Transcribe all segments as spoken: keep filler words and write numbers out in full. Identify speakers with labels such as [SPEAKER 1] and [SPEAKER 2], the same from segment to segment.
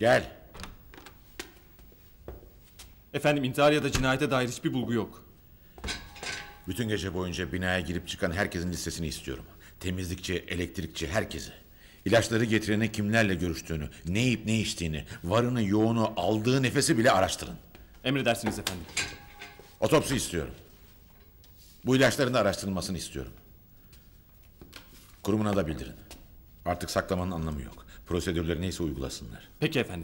[SPEAKER 1] Gel.
[SPEAKER 2] Efendim intihar ya da cinayete dair hiçbir bulgu yok.
[SPEAKER 1] Bütün gece boyunca binaya girip çıkan herkesin listesini istiyorum. Temizlikçi, elektrikçi, herkesi. İlaçları getirene kimlerle görüştüğünü, ne yiyip ne içtiğini, varını yoğunu, aldığı nefesi bile araştırın.
[SPEAKER 2] Emredersiniz efendim.
[SPEAKER 1] Otopsi istiyorum. Bu ilaçların da araştırılmasını istiyorum. Kurumuna da bildirin. Artık saklamanın anlamı yok. Prosedürleri neyse uygulasınlar.
[SPEAKER 2] Peki efendim.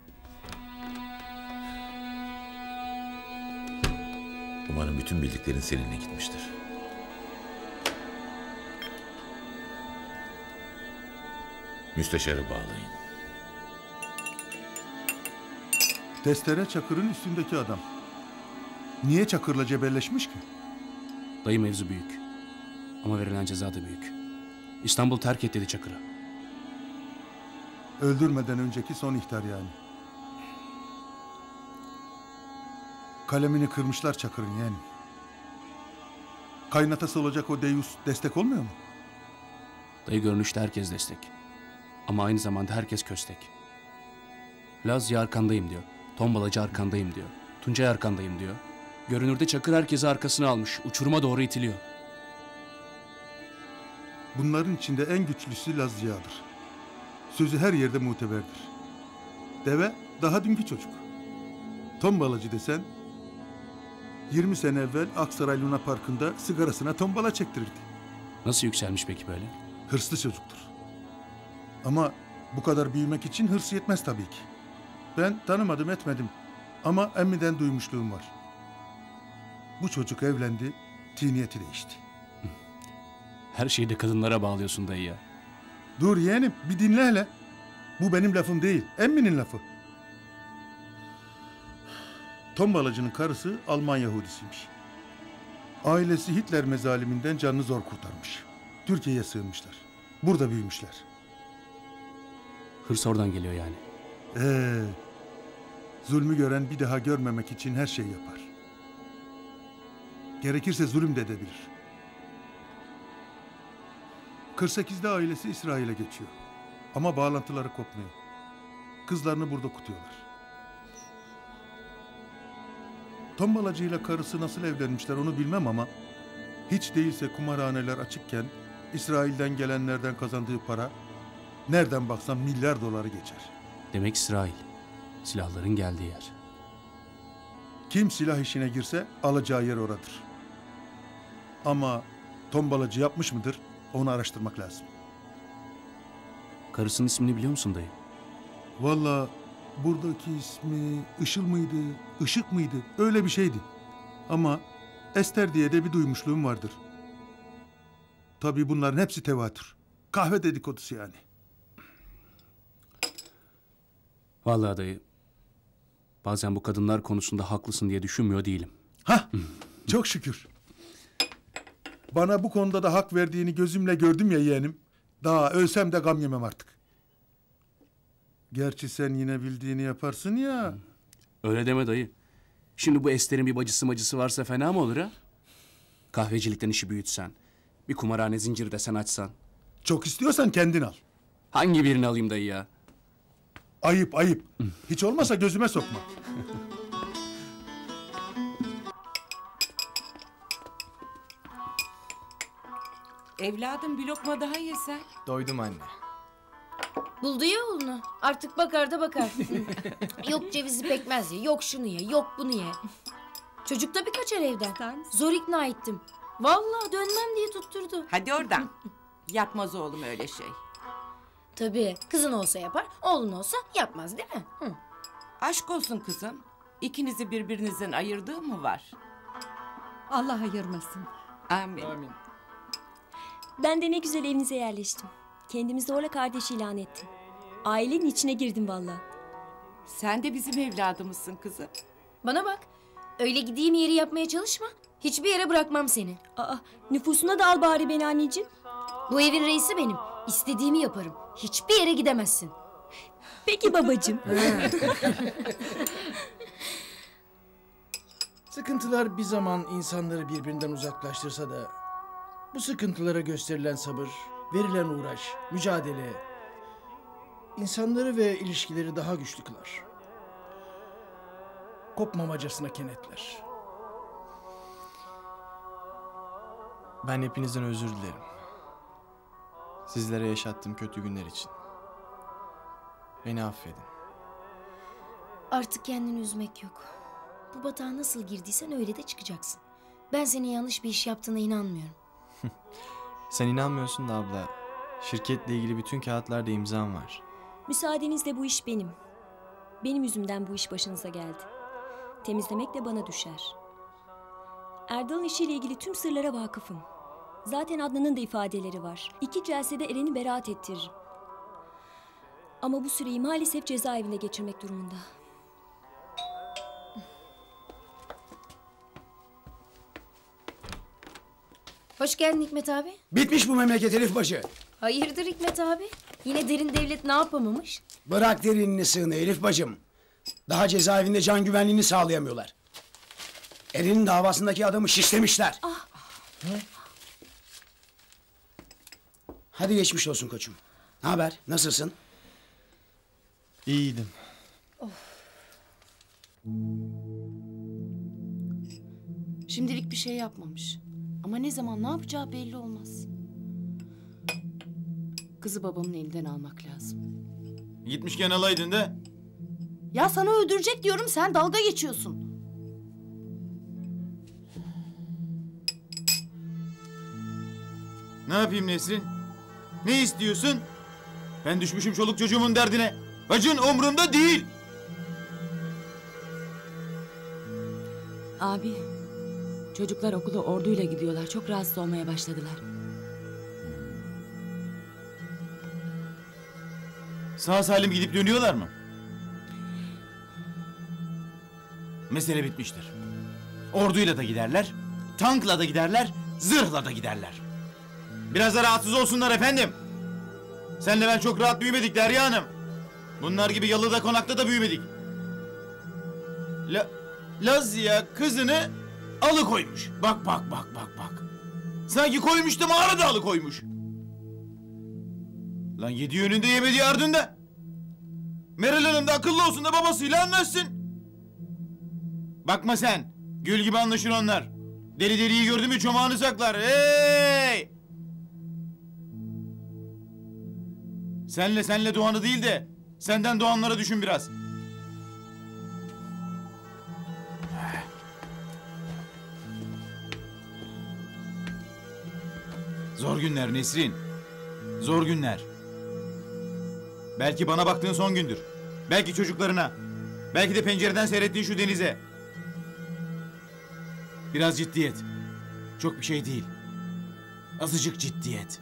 [SPEAKER 1] Umarım bütün bildiklerin seninle gitmiştir. Müsteşarı bağlayın.
[SPEAKER 3] Testere Çakır'ın üstündeki adam. Niye Çakır'la cebelleşmiş ki?
[SPEAKER 4] Dayı mevzu büyük. Ama verilen ceza da büyük. İstanbul terk et dedi Çakır'a.
[SPEAKER 3] Öldürmeden önceki son ihtar yani. Kalemini kırmışlar Çakır'ın yani. Kaynatası olacak o Deyus destek olmuyor mu?
[SPEAKER 4] Dayı görünüşte herkes destek. Ama aynı zamanda herkes köstek. Lazya arkandayım diyor. Tombalacı arkandayım diyor. Tuncay arkandayım diyor. Görünürde Çakır herkesi arkasına almış. Uçuruma doğru itiliyor.
[SPEAKER 3] Bunların içinde en güçlüsü Laz Ziya'dır. Sözü her yerde muteberdir. Deve daha dünkü çocuk. Tombalacı desen yirmi sene evvel Aksaray Luna Parkı'nda sigarasına tombala çektirirdi.
[SPEAKER 4] Nasıl yükselmiş peki böyle?
[SPEAKER 3] Hırslı çocuktur. Ama bu kadar büyümek için hırsı yetmez tabii ki. Ben tanımadım etmedim ama emmiden duymuşluğum var. Bu çocuk evlendi, tiniyeti değişti.
[SPEAKER 4] Her şeyi de kadınlara bağlıyorsun dayı ya.
[SPEAKER 3] Dur yeğenim, bir dinle hele. Bu benim lafım değil, emminin lafı. Tombalacının karısı Alman Yahudisiymiş. Ailesi Hitler mezaliminden canını zor kurtarmış. Türkiye'ye sığınmışlar. Burada büyümüşler.
[SPEAKER 4] Hırs oradan geliyor yani.
[SPEAKER 3] Ee, zulmü gören bir daha görmemek için her şey yapar. Gerekirse zulüm de edebilir. kırk sekizde ailesi İsrail'e geçiyor. Ama bağlantıları kopmuyor. Kızlarını burada okutuyorlar. Tombalacıyla karısı nasıl evlenmişler onu bilmem ama hiç değilse kumarhaneler açıkken İsrail'den gelenlerden kazandığı para nereden baksan milyar doları geçer.
[SPEAKER 4] Demek İsrail. Silahların geldiği yer.
[SPEAKER 3] Kim silah işine girse alacağı yer oradır. Ama tombalacı yapmış mıdır onu araştırmak lazım.
[SPEAKER 4] Karısının ismini biliyor musun dayı?
[SPEAKER 3] Vallahi buradaki ismi Işıl mıydı, Işık mıydı? Öyle bir şeydi. Ama Ester diye de bir duymuşluğum vardır. Tabii bunların hepsi tevatür. Kahve dedikodusu yani.
[SPEAKER 4] Vallahi dayı, bazen bu kadınlar konusunda haklısın diye düşünmüyor değilim.
[SPEAKER 3] Hah, çok şükür. Bana bu konuda da hak verdiğini gözümle gördüm ya yeğenim. Daha ölsem de gam yemem artık. Gerçi sen yine bildiğini yaparsın ya.
[SPEAKER 4] Öyle deme dayı. Şimdi bu Ester'in bir bacısı macısı varsa fena mı olur ha? Kahvecilikten işi büyütsen, bir kumarhane zinciri desen açsan.
[SPEAKER 3] Çok istiyorsan kendin al.
[SPEAKER 4] Hangi birini alayım dayı ya?
[SPEAKER 3] Ayıp ayıp. Hiç olmasa gözüme sokma.
[SPEAKER 5] Evladım bir lokma daha yesen.
[SPEAKER 6] Doydum anne.
[SPEAKER 7] Buldu ya oğlunu. Artık bakar da bakar. Yok cevizi pekmez ye, yok şunu ye, yok bunu ye. Çocuk da bir kaçar evden. Zor ikna ettim. Vallahi dönmem diye tutturdu.
[SPEAKER 5] Hadi oradan. Yapmaz oğlum öyle şey.
[SPEAKER 7] Tabii kızın olsa yapar, oğlun olsa yapmaz değil mi? Hı.
[SPEAKER 5] Aşk olsun kızım. İkinizi birbirinizden ayırdığı mı var?
[SPEAKER 8] Allah ayırmasın.
[SPEAKER 5] Amin.
[SPEAKER 6] Amin.
[SPEAKER 9] Ben de ne güzel evinize yerleştim. Kendimi zorla kardeş ilan ettim. Ailenin içine girdim vallahi.
[SPEAKER 5] Sen de bizim evladımızsın kızım.
[SPEAKER 7] Bana bak, öyle gideyim yeri yapmaya çalışma. Hiçbir yere bırakmam seni.
[SPEAKER 9] Aa, nüfusuna da al bari beni anneciğim.
[SPEAKER 7] Bu evin reisi benim. İstediğimi yaparım. Hiçbir yere gidemezsin.
[SPEAKER 9] Peki babacığım.
[SPEAKER 6] Sıkıntılar bir zaman insanları birbirinden uzaklaştırsa da bu sıkıntılara gösterilen sabır, verilen uğraş, mücadele insanları ve ilişkileri daha güçlü kılar. Kopmamacasına kenetler.
[SPEAKER 10] Ben hepinizden özür dilerim. Sizlere yaşattığım kötü günler için. Beni affedin.
[SPEAKER 7] Artık kendini üzmek yok. Bu batağa nasıl girdiysen öyle de çıkacaksın. Ben senin yanlış bir iş yaptığına inanmıyorum.
[SPEAKER 10] Sen inanmıyorsun da abla. Şirketle ilgili bütün kağıtlarda imzam var.
[SPEAKER 9] Müsaadenizle bu iş benim. Benim yüzümden bu iş başınıza geldi. Temizlemek de bana düşer. Erdal'ın işiyle ilgili tüm sırlara vakıfım. Zaten Adnan'ın da ifadeleri var. İki celsede Eren'i beraat ettiririm. Ama bu süreyi maalesef cezaevinde geçirmek durumunda.
[SPEAKER 7] Hoş geldin Hikmet abi.
[SPEAKER 11] Bitmiş bu memleket Elifbaşı.
[SPEAKER 7] Hayırdır Hikmet abi? Yine derin devlet ne yapamamış?
[SPEAKER 11] Bırak derinini sığını Elif bacım. Daha cezaevinde can güvenliğini sağlayamıyorlar. Eren'in davasındaki adamı şişlemişler.
[SPEAKER 7] Ah.
[SPEAKER 11] Hadi geçmiş olsun koçum. Ne haber? Nasılsın?
[SPEAKER 10] İyiydim.
[SPEAKER 12] Şimdilik bir şey yapmamış. Ama ne zaman ne yapacağı belli olmaz. Kızı babamın elinden almak lazım.
[SPEAKER 13] Gitmişken alaydın da.
[SPEAKER 12] Ya sana öldürecek diyorum, sen dalga geçiyorsun.
[SPEAKER 13] Ne yapayım Nesrin? Ne istiyorsun? Ben düşmüşüm çoluk çocuğumun derdine. Bacın umrumda değil.
[SPEAKER 12] Abi, çocuklar okula orduyla gidiyorlar. Çok rahatsız olmaya başladılar.
[SPEAKER 13] Sağ salim gidip dönüyorlar mı? Mesele bitmiştir. Orduyla da giderler, tankla da giderler, zırhla da giderler. Biraz da rahatsız olsunlar efendim. Senle ben çok rahat büyümedik Derya Hanım. Bunlar gibi yalıda konakta da büyümedik. La, Lazia kızını alıkoymuş. Bak bak bak bak bak. Sanki koymuş da mağarada alıkoymuş. Lan yedi yönünde yemediği ardında. Meral Hanım da akıllı olsun da babasıyla anlaşsın. Bakma sen. Gül gibi anlaşır onlar. Deli deliyi gördü mü çomağını saklar. Hey! Senle senle doğanı değil de senden doğanlara düşün biraz. Zor günler Nesrin. Zor günler. Belki bana baktığın son gündür. Belki çocuklarına. Belki de pencereden seyrettiğin şu denize. Biraz ciddiyet. Çok bir şey değil. Azıcık ciddiyet.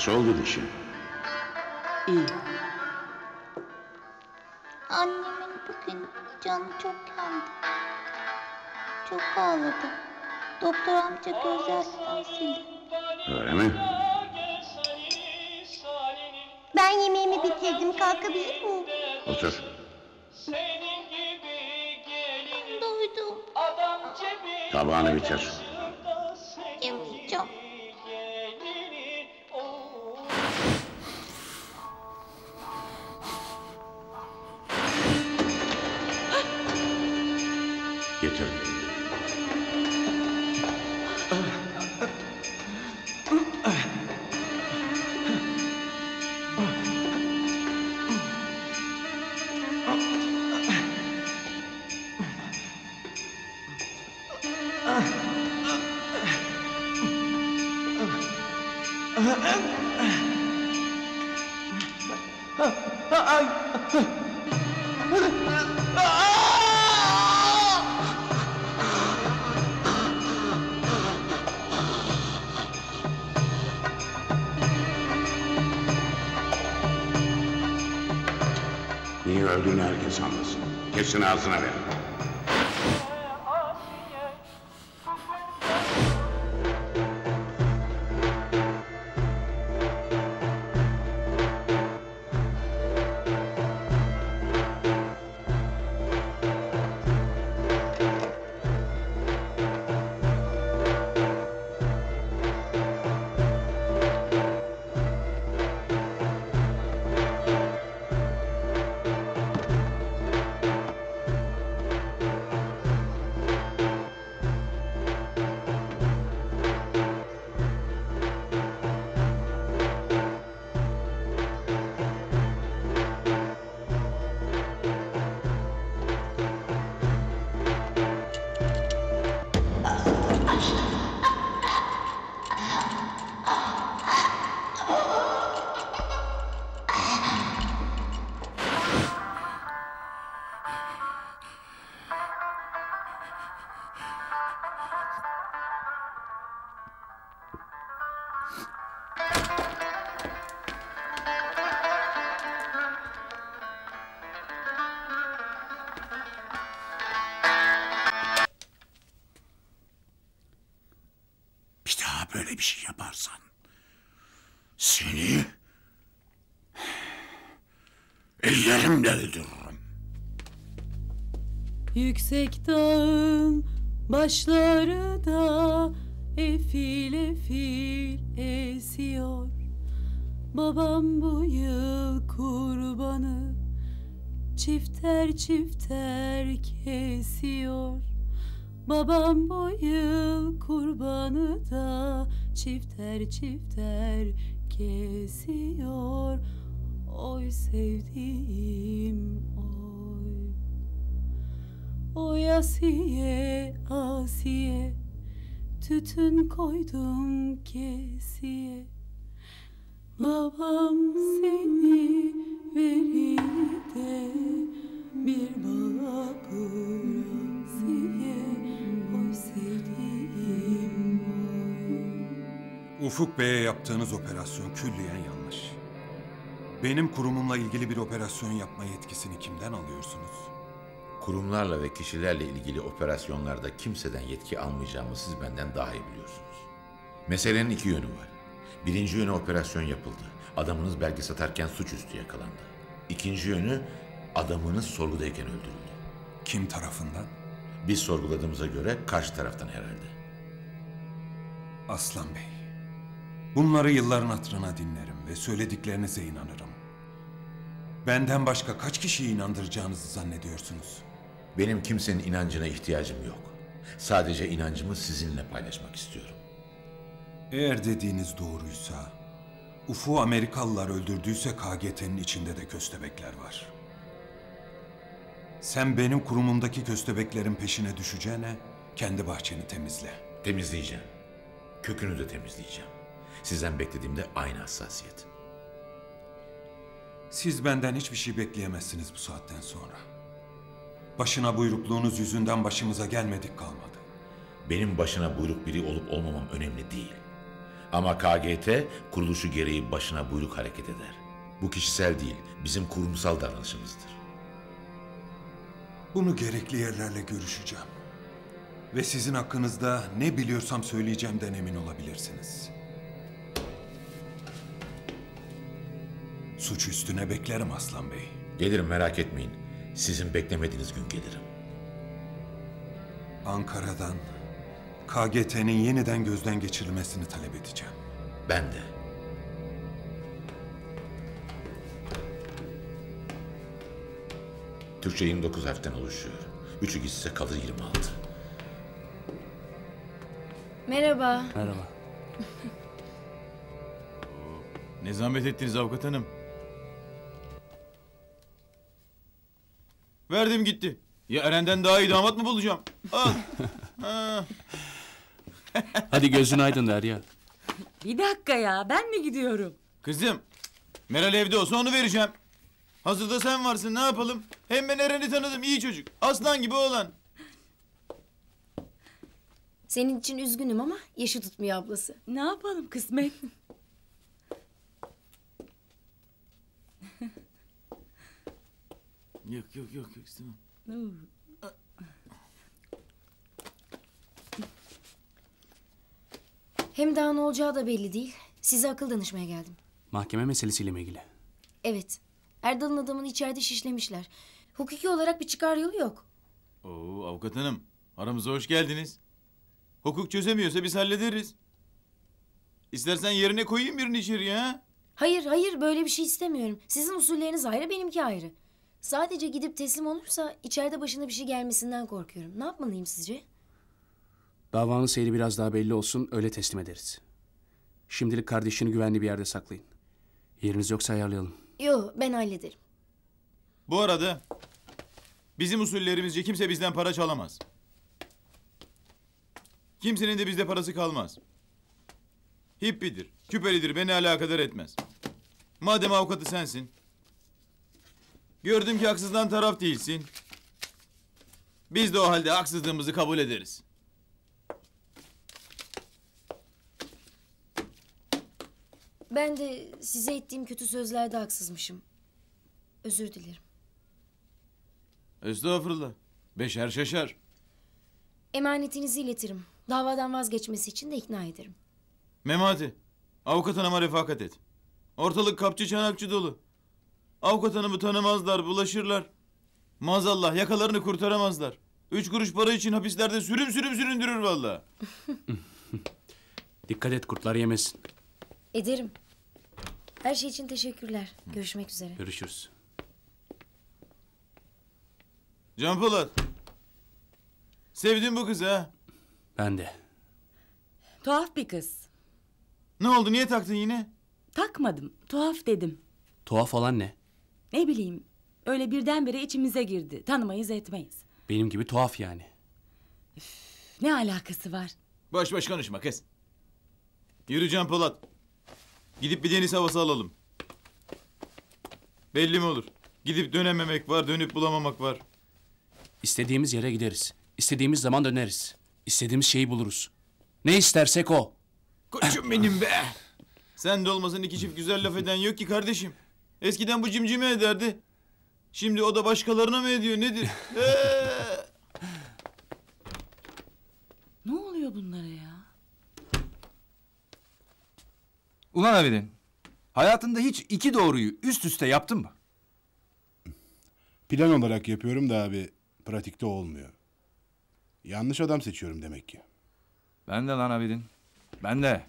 [SPEAKER 14] Nasıl oldu dişin?
[SPEAKER 12] İyi.
[SPEAKER 15] Annemin bugün canı çok yandı. Çok ağladı. Doktor amca gözyaşlarını sildi.
[SPEAKER 14] Öyle mi?
[SPEAKER 15] Ben yemeğimi bitirdim. Kalkabilir miyim?
[SPEAKER 14] Otur.
[SPEAKER 15] Doydum.
[SPEAKER 14] Tabağını bitir.
[SPEAKER 15] Yemeyeceğim.
[SPEAKER 14] Getir. Niye öldüğünü herkes anlasın. Kesin ağzına ver. Bir daha böyle bir şey yaparsan seni ellerimle öldürürüm.
[SPEAKER 16] Yüksek dağın başları da efil efil esiyor. Babam bu yıl kurbanı çifter çifter kesiyor. Babam bu yıl kurbanı da çifter çifter kesiyor. Oy sevdiğim oy. Oy Asiye Asiye, tütün koydum kesiye. Babam seni verir de bir bağa bıraksiye. Oy sevdiğim oy.
[SPEAKER 17] Ufuk Bey'e yaptığınız operasyon külliyen yanlış. Benim kurumumla ilgili bir operasyon yapma yetkisini kimden alıyorsunuz?
[SPEAKER 1] Kurumlarla ve kişilerle ilgili operasyonlarda kimseden yetki almayacağımı siz benden daha iyi biliyorsunuz. Meselenin iki yönü var. Birinci yönü operasyon yapıldı. Adamınız belge satarken suçüstü yakalandı. İkinci yönü adamınız sorgudayken öldürüldü.
[SPEAKER 17] Kim tarafından?
[SPEAKER 1] Biz sorguladığımıza göre karşı taraftan herhalde.
[SPEAKER 17] Aslan Bey, bunları yılların hatırına dinlerim ve söylediklerinize inanırım. Benden başka kaç kişiyi inandıracağınızı zannediyorsunuz?
[SPEAKER 1] Benim kimsenin inancına ihtiyacım yok. Sadece inancımı sizinle paylaşmak istiyorum.
[SPEAKER 17] Eğer dediğiniz doğruysa, Ufuk'u Amerikalılar öldürdüyse K G T'nin içinde de köstebekler var. Sen benim kurumumdaki köstebeklerin peşine düşeceğine kendi bahçeni temizle.
[SPEAKER 1] Temizleyeceğim. Kökünü de temizleyeceğim. Sizden beklediğim de aynı hassasiyet.
[SPEAKER 17] Siz benden hiçbir şey bekleyemezsiniz bu saatten sonra. Başına buyrukluğunuz yüzünden başımıza gelmedik kalmadı.
[SPEAKER 1] Benim başına buyruk biri olup olmamam önemli değil. Ama K G T kuruluşu gereği başına buyruk hareket eder. Bu kişisel değil, bizim kurumsal davranışımızdır.
[SPEAKER 17] Bunu gerekli yerlerle görüşeceğim. Ve sizin hakkınızda ne biliyorsam söyleyeceğimden emin olabilirsiniz. Suç üstüne beklerim Aslan Bey.
[SPEAKER 1] Gelirim, merak etmeyin. Sizin beklemediğiniz gün gelirim.
[SPEAKER 17] Ankara'dan K G T'nin yeniden gözden geçirilmesini talep edeceğim.
[SPEAKER 1] Ben de. Türkçe yirmi dokuz harften oluşuyor. Üçü gitse kalır yirmi altı.
[SPEAKER 7] Merhaba.
[SPEAKER 4] Merhaba.
[SPEAKER 13] Ne zahmet ettiniz avukat hanım. Verdim gitti. Ya Eren'den daha iyi damat mı bulacağım? Al. Ha.
[SPEAKER 4] Hadi gözün aydın Derya.
[SPEAKER 18] Bir dakika ya, ben mi gidiyorum?
[SPEAKER 13] Kızım, Meral evde olsa onu vereceğim. Hazırda sen varsın, ne yapalım? Hem ben Eren'i tanıdım, iyi çocuk. Aslan gibi oğlan.
[SPEAKER 7] Senin için üzgünüm ama yaşı tutmuyor ablası.
[SPEAKER 18] Ne yapalım, kısmet.
[SPEAKER 13] Yok yok yok yok istemem.
[SPEAKER 7] Hem daha ne olacağı da belli değil. Size akıl danışmaya geldim.
[SPEAKER 4] Mahkeme meselesiyle mi ilgili?
[SPEAKER 7] Evet. Erdal'ın adamını içeride şişlemişler. Hukuki olarak bir çıkar yolu yok.
[SPEAKER 13] Oo avukat hanım, aramıza hoş geldiniz. Hukuk çözemiyorsa biz hallederiz. İstersen yerine koyayım birini içeriye ha?
[SPEAKER 7] Hayır hayır, böyle bir şey istemiyorum. Sizin usulleriniz ayrı, benimki ayrı. Sadece gidip teslim olursa içeride başına bir şey gelmesinden korkuyorum. Ne yapmalıyım sizce?
[SPEAKER 4] Davanın seyri biraz daha belli olsun, öyle teslim ederiz. Şimdilik kardeşini güvenli bir yerde saklayın. Yeriniz yoksa ayarlayalım.
[SPEAKER 7] Yo, ben hallederim.
[SPEAKER 13] Bu arada bizim usullerimizce kimse bizden para çalamaz. Kimsenin de bizde parası kalmaz. Hippidir, küpelidir, beni alakadar etmez. Madem avukatı sensin, gördüm ki haksızdan taraf değilsin. Biz de o halde haksızlığımızı kabul ederiz.
[SPEAKER 7] Ben de size ettiğim kötü sözlerde haksızmışım. Özür dilerim.
[SPEAKER 13] Estağfurullah. Beşer şaşar.
[SPEAKER 7] Emanetinizi iletirim. Davadan vazgeçmesi için de ikna ederim.
[SPEAKER 13] Memati, avukat hanıma refakat et. Ortalık kapçı çanakçı dolu. Avukat hanımı tanımazlar, bulaşırlar. Maazallah yakalarını kurtaramazlar. Üç kuruş para için hapislerde sürüm sürüm süründürür vallahi.
[SPEAKER 4] Dikkat et, kurtlar yemesin.
[SPEAKER 7] Ederim. Her şey için teşekkürler. Görüşmek üzere.
[SPEAKER 4] Görüşürüz.
[SPEAKER 13] Can Polat. Sevdin bu kızı ha?
[SPEAKER 4] Ben de.
[SPEAKER 18] Tuhaf bir kız.
[SPEAKER 13] Ne oldu, niye taktın yine?
[SPEAKER 18] Takmadım, tuhaf dedim.
[SPEAKER 4] Tuhaf olan ne?
[SPEAKER 18] Ne bileyim, öyle birdenbire içimize girdi. Tanımayız etmeyiz.
[SPEAKER 4] Benim gibi tuhaf yani.
[SPEAKER 18] Ne alakası var?
[SPEAKER 13] Boş boş konuşma kız. Yürü Can Polat. Gidip bir deniz havası alalım. Belli mi olur? Gidip dönememek var, dönüp bulamamak var.
[SPEAKER 4] İstediğimiz yere gideriz. İstediğimiz zaman döneriz. İstediğimiz şeyi buluruz. Ne istersek o.
[SPEAKER 13] Koçum benim be! Sen de olmasın iki çift güzel laf eden yok ki kardeşim. Eskiden bu cimcime ederdi. Şimdi o da başkalarına mı ediyor, nedir? Ee!
[SPEAKER 18] Ne oluyor bunlara ya?
[SPEAKER 19] Ulan Abidin, hayatında hiç iki doğruyu üst üste yaptın mı?
[SPEAKER 20] Plan olarak yapıyorum da abi, pratikte olmuyor. Yanlış adam seçiyorum demek ki.
[SPEAKER 19] Ben de lan Abidin, ben de.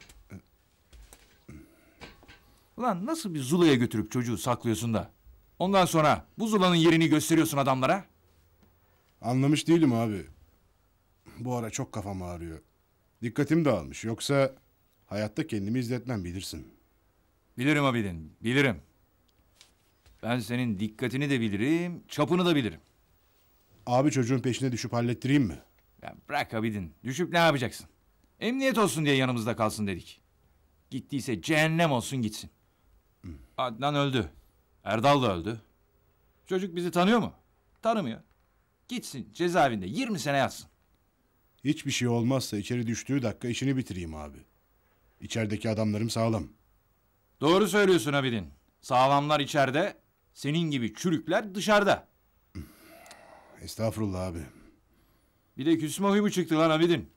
[SPEAKER 19] Ulan nasıl bir zulaya götürüp çocuğu saklıyorsun da ondan sonra bu zulanın yerini gösteriyorsun adamlara?
[SPEAKER 20] Anlamış değilim abi. Bu ara çok kafam ağrıyor. Dikkatim dağılmış. Yoksa hayatta kendimi izletmem, bilirsin.
[SPEAKER 19] Bilirim Abidin, bilirim. Ben senin dikkatini de bilirim, çapını da bilirim.
[SPEAKER 20] Abi çocuğun peşine düşüp hallettireyim mi?
[SPEAKER 19] Ya bırak Abidin, düşüp ne yapacaksın? Emniyet olsun diye yanımızda kalsın dedik. Gittiyse cehennem olsun gitsin. Hmm. Adnan öldü. Erdal da öldü. Çocuk bizi tanıyor mu? Tanımıyor. Gitsin cezaevinde yirmi sene yatsın.
[SPEAKER 20] Hiçbir şey olmazsa içeri düştüğü dakika işini bitireyim abi. İçerideki adamlarım sağlam.
[SPEAKER 19] Doğru söylüyorsun Abidin. Sağlamlar içeride, senin gibi çürükler dışarıda.
[SPEAKER 20] Estağfurullah abi.
[SPEAKER 19] Bir de küsme huyu mu çıktı lan Abidin?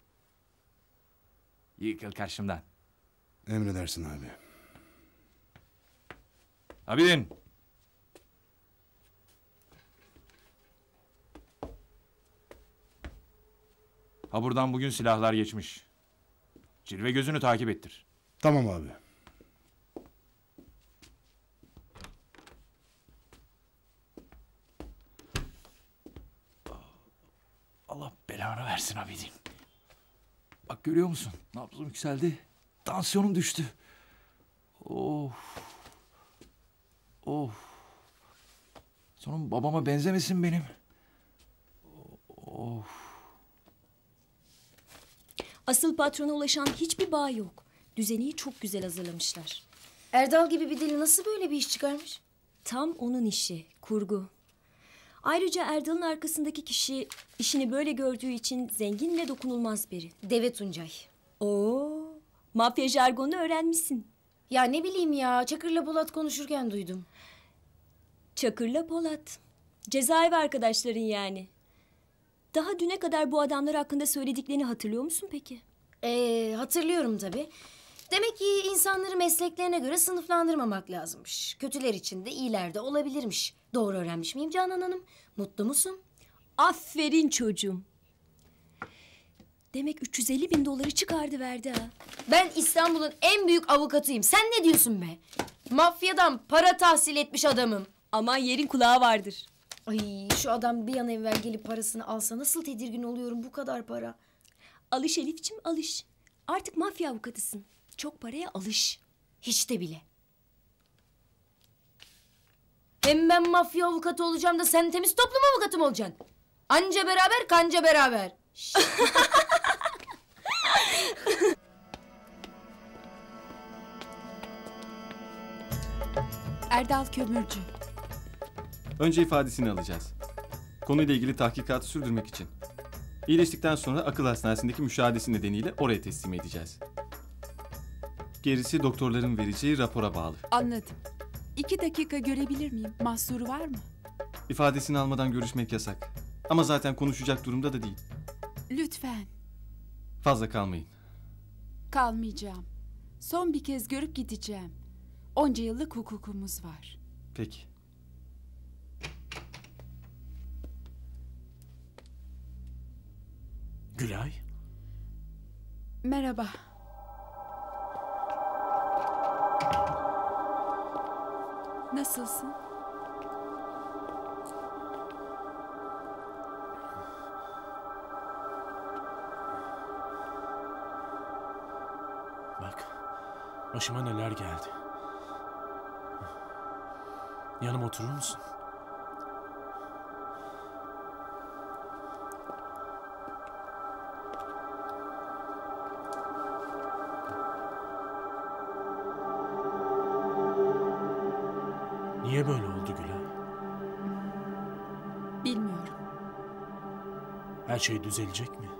[SPEAKER 19] Yıkıl karşımdan.
[SPEAKER 20] Emredersin abi.
[SPEAKER 19] Abidin. Ha buradan bugün silahlar geçmiş. Cilve gözünü takip ettir.
[SPEAKER 20] Tamam abi.
[SPEAKER 19] Allah belanı versin Abidin. Bak görüyor musun? Nabzım yükseldi. Tansiyonum düştü. Of. Of. Sonum babama benzemesin benim. Of.
[SPEAKER 9] Asıl patrona ulaşan hiçbir bağ yok. Düzeni çok güzel hazırlamışlar.
[SPEAKER 7] Erdal gibi bir deli nasıl böyle bir iş çıkarmış?
[SPEAKER 9] Tam onun işi, kurgu. Ayrıca Erdal'ın arkasındaki kişi işini böyle gördüğü için zengin ve dokunulmaz biri.
[SPEAKER 7] Deve Tuncay.
[SPEAKER 9] Oo, mafya jargonunu öğrenmişsin.
[SPEAKER 7] Ya ne bileyim ya, Çakır'la Polat konuşurken duydum.
[SPEAKER 9] Çakır'la Polat. Cezaevi arkadaşların yani. Daha düne kadar bu adamlar hakkında söylediklerini hatırlıyor musun peki?
[SPEAKER 7] Ee, hatırlıyorum tabii. Demek ki insanları mesleklerine göre sınıflandırmamak lazımmış. Kötüler için de iyiler de olabilirmiş. Doğru öğrenmiş miyim Canan Hanım? Mutlu musun?
[SPEAKER 9] Aferin çocuğum. Demek üç yüz elli bin doları çıkardı verdi ha.
[SPEAKER 7] Ben İstanbul'un en büyük avukatıyım. Sen ne diyorsun be? Mafyadan para tahsil etmiş adamım.
[SPEAKER 9] Aman yerin kulağı vardır.
[SPEAKER 7] Ay şu adam bir an evvel gelip parasını alsa nasıl tedirgin oluyorum bu kadar para.
[SPEAKER 9] Alış Elif'ciğim alış. Artık mafya avukatısın. Çok paraya alış.
[SPEAKER 7] Hiç de bile. Hem ben mafya avukatı olacağım da sen temiz toplum avukatı mı olacaksın? Anca beraber kanca beraber.
[SPEAKER 18] Erdal Kömürcü.
[SPEAKER 2] Önce ifadesini alacağız. Konuyla ilgili tahkikatı sürdürmek için. İyileştikten sonra akıl hastanesindeki müşahedesi nedeniyle oraya teslim edeceğiz. Gerisi doktorların vereceği rapora bağlı.
[SPEAKER 18] Anladım. İki dakika görebilir miyim? Mahsuru var mı?
[SPEAKER 2] İfadesini almadan görüşmek yasak. Ama zaten konuşacak durumda da değil.
[SPEAKER 18] Lütfen.
[SPEAKER 2] Fazla kalmayın.
[SPEAKER 18] Kalmayacağım. Son bir kez görüp gideceğim. Onca yıllık hukukumuz var.
[SPEAKER 2] Peki.
[SPEAKER 21] Gülay.
[SPEAKER 18] Merhaba. Nasılsın?
[SPEAKER 21] Bak, başıma neler geldi. Yanıma oturur musun? Niye böyle oldu Gülay?
[SPEAKER 18] Bilmiyorum.
[SPEAKER 21] Her şey düzelecek mi?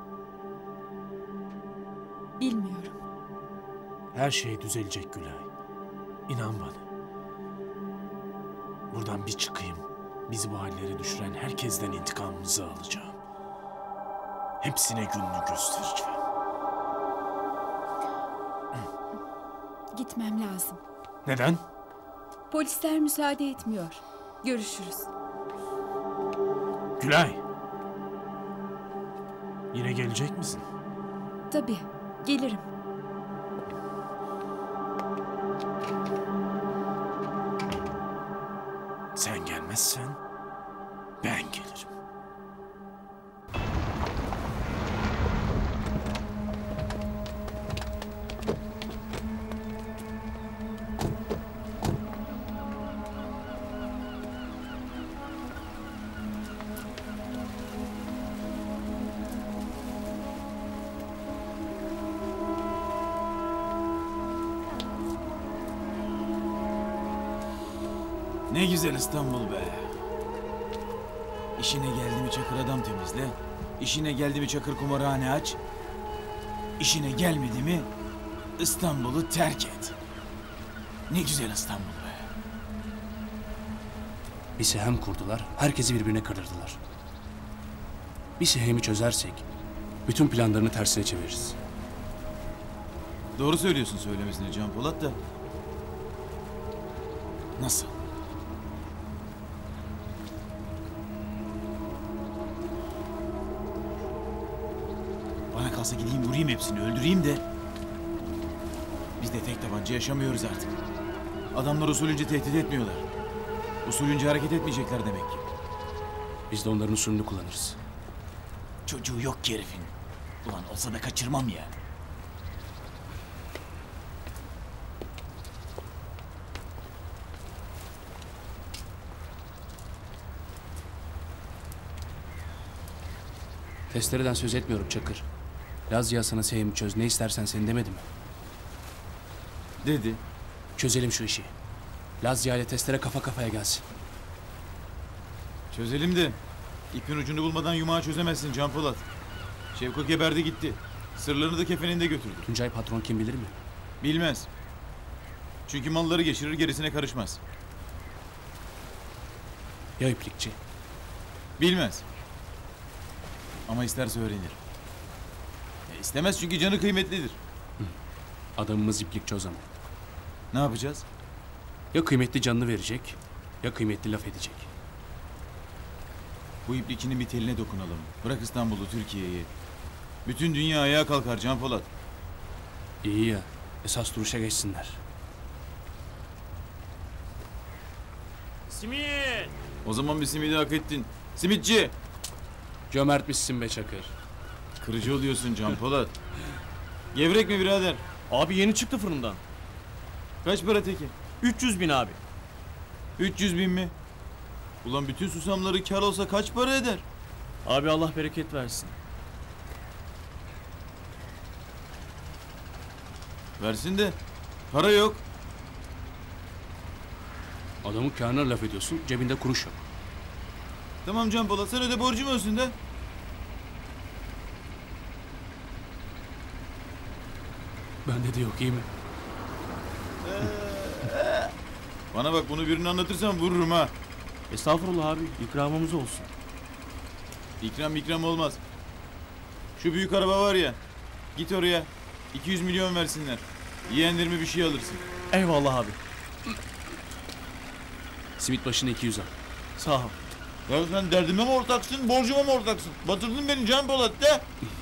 [SPEAKER 18] Bilmiyorum.
[SPEAKER 21] Her şey düzelecek Gülay. İnan bana. Buradan bir çıkayım. Bizi bu hallere düşüren herkesten intikamımızı alacağım. Hepsine gününü göstereceğim.
[SPEAKER 18] Gitmem lazım.
[SPEAKER 21] Neden?
[SPEAKER 18] Polisler müsaade etmiyor. Görüşürüz.
[SPEAKER 21] Gülay. Yine gelecek misin?
[SPEAKER 18] Tabii, gelirim.
[SPEAKER 21] Sen gelmezsen ben gelirim.
[SPEAKER 13] Ne güzel İstanbul be. İşine geldi mi çakır adam temizle. İşine geldi mi çakır kumarhane aç. İşine gelmedi mi İstanbul'u terk et. Ne güzel İstanbul be.
[SPEAKER 4] Bir sehem kurdular, herkesi birbirine kırdırdılar. Bir sehemi çözersek bütün planlarını tersine çeviririz.
[SPEAKER 13] Doğru söylüyorsun söylemesine Can Polat da. Nasıl? Bana kalsa gideyim vurayım hepsini, öldüreyim de. Biz de tek tabanca yaşamıyoruz artık. Adamlar usulünce tehdit etmiyorlar. Usulünce hareket etmeyecekler demek ki.
[SPEAKER 4] Biz de onların usulünü kullanırız.
[SPEAKER 13] Çocuğu yok ki herifin. Ulan olsa da kaçırmam ya.
[SPEAKER 4] Testereden söz etmiyorum Çakır. Laz ya sana sehemi çöz, ne istersen seni demedi mi?
[SPEAKER 13] Dedi.
[SPEAKER 4] Çözelim şu işi. Lazya ile testere kafa kafaya gelsin.
[SPEAKER 13] Çözelim de ipin ucunu bulmadan yumağı çözemezsin Can Polat. Şevko geberdi gitti. Sırlarını da kefeninde götürdü.
[SPEAKER 4] Tuncay patron kim bilir mi?
[SPEAKER 13] Bilmez. Çünkü malları geçirir, gerisine karışmaz.
[SPEAKER 4] Ya iplikçi?
[SPEAKER 13] Bilmez. Ama isterse öğrenir. E istemez çünkü canı kıymetlidir.
[SPEAKER 4] Hı. Adamımız iplikçi o zaman.
[SPEAKER 13] Ne yapacağız?
[SPEAKER 4] Ya kıymetli canını verecek, ya kıymetli laf edecek.
[SPEAKER 13] Bu iplikçinin bir teline dokunalım. Bırak İstanbul'u, Türkiye'yi. Bütün dünya ayağa kalkar Can Polat.
[SPEAKER 4] İyi ya, esas duruşa geçsinler.
[SPEAKER 13] Simit! O zaman bir simidi hak ettin. Simitçi!
[SPEAKER 4] Cömertmişsin be Çakır.
[SPEAKER 13] Kırıcı oluyorsun Can Polat. Gevrek mi birader?
[SPEAKER 10] Abi yeni çıktı fırından.
[SPEAKER 13] Kaç para teki?
[SPEAKER 10] üç yüz bin abi.
[SPEAKER 13] üç yüz bin mi? Ulan bütün susamları kar olsa kaç para eder?
[SPEAKER 10] Abi Allah bereket versin.
[SPEAKER 13] Versin de para yok.
[SPEAKER 4] Adamın kârına laf ediyorsun, cebinde kuruş yok.
[SPEAKER 13] Tamam Can Polat, sen öde borcum olsun da.
[SPEAKER 4] Bende de yok, iyi mi?
[SPEAKER 13] Bana bak, bunu birine anlatırsan vururum ha.
[SPEAKER 10] Estağfurullah abi, ikramımız olsun.
[SPEAKER 13] İkram ikram olmaz. Şu büyük araba var ya, git oraya, iki yüz milyon versinler. Yeğenlerime bir şey alırsın.
[SPEAKER 10] Eyvallah abi.
[SPEAKER 4] Simit başına iki yüz al.
[SPEAKER 10] Sağ ol.
[SPEAKER 13] Ya sen derdime mi ortaksın, borcuma mı ortaksın? Batırdın beni Can Polat de.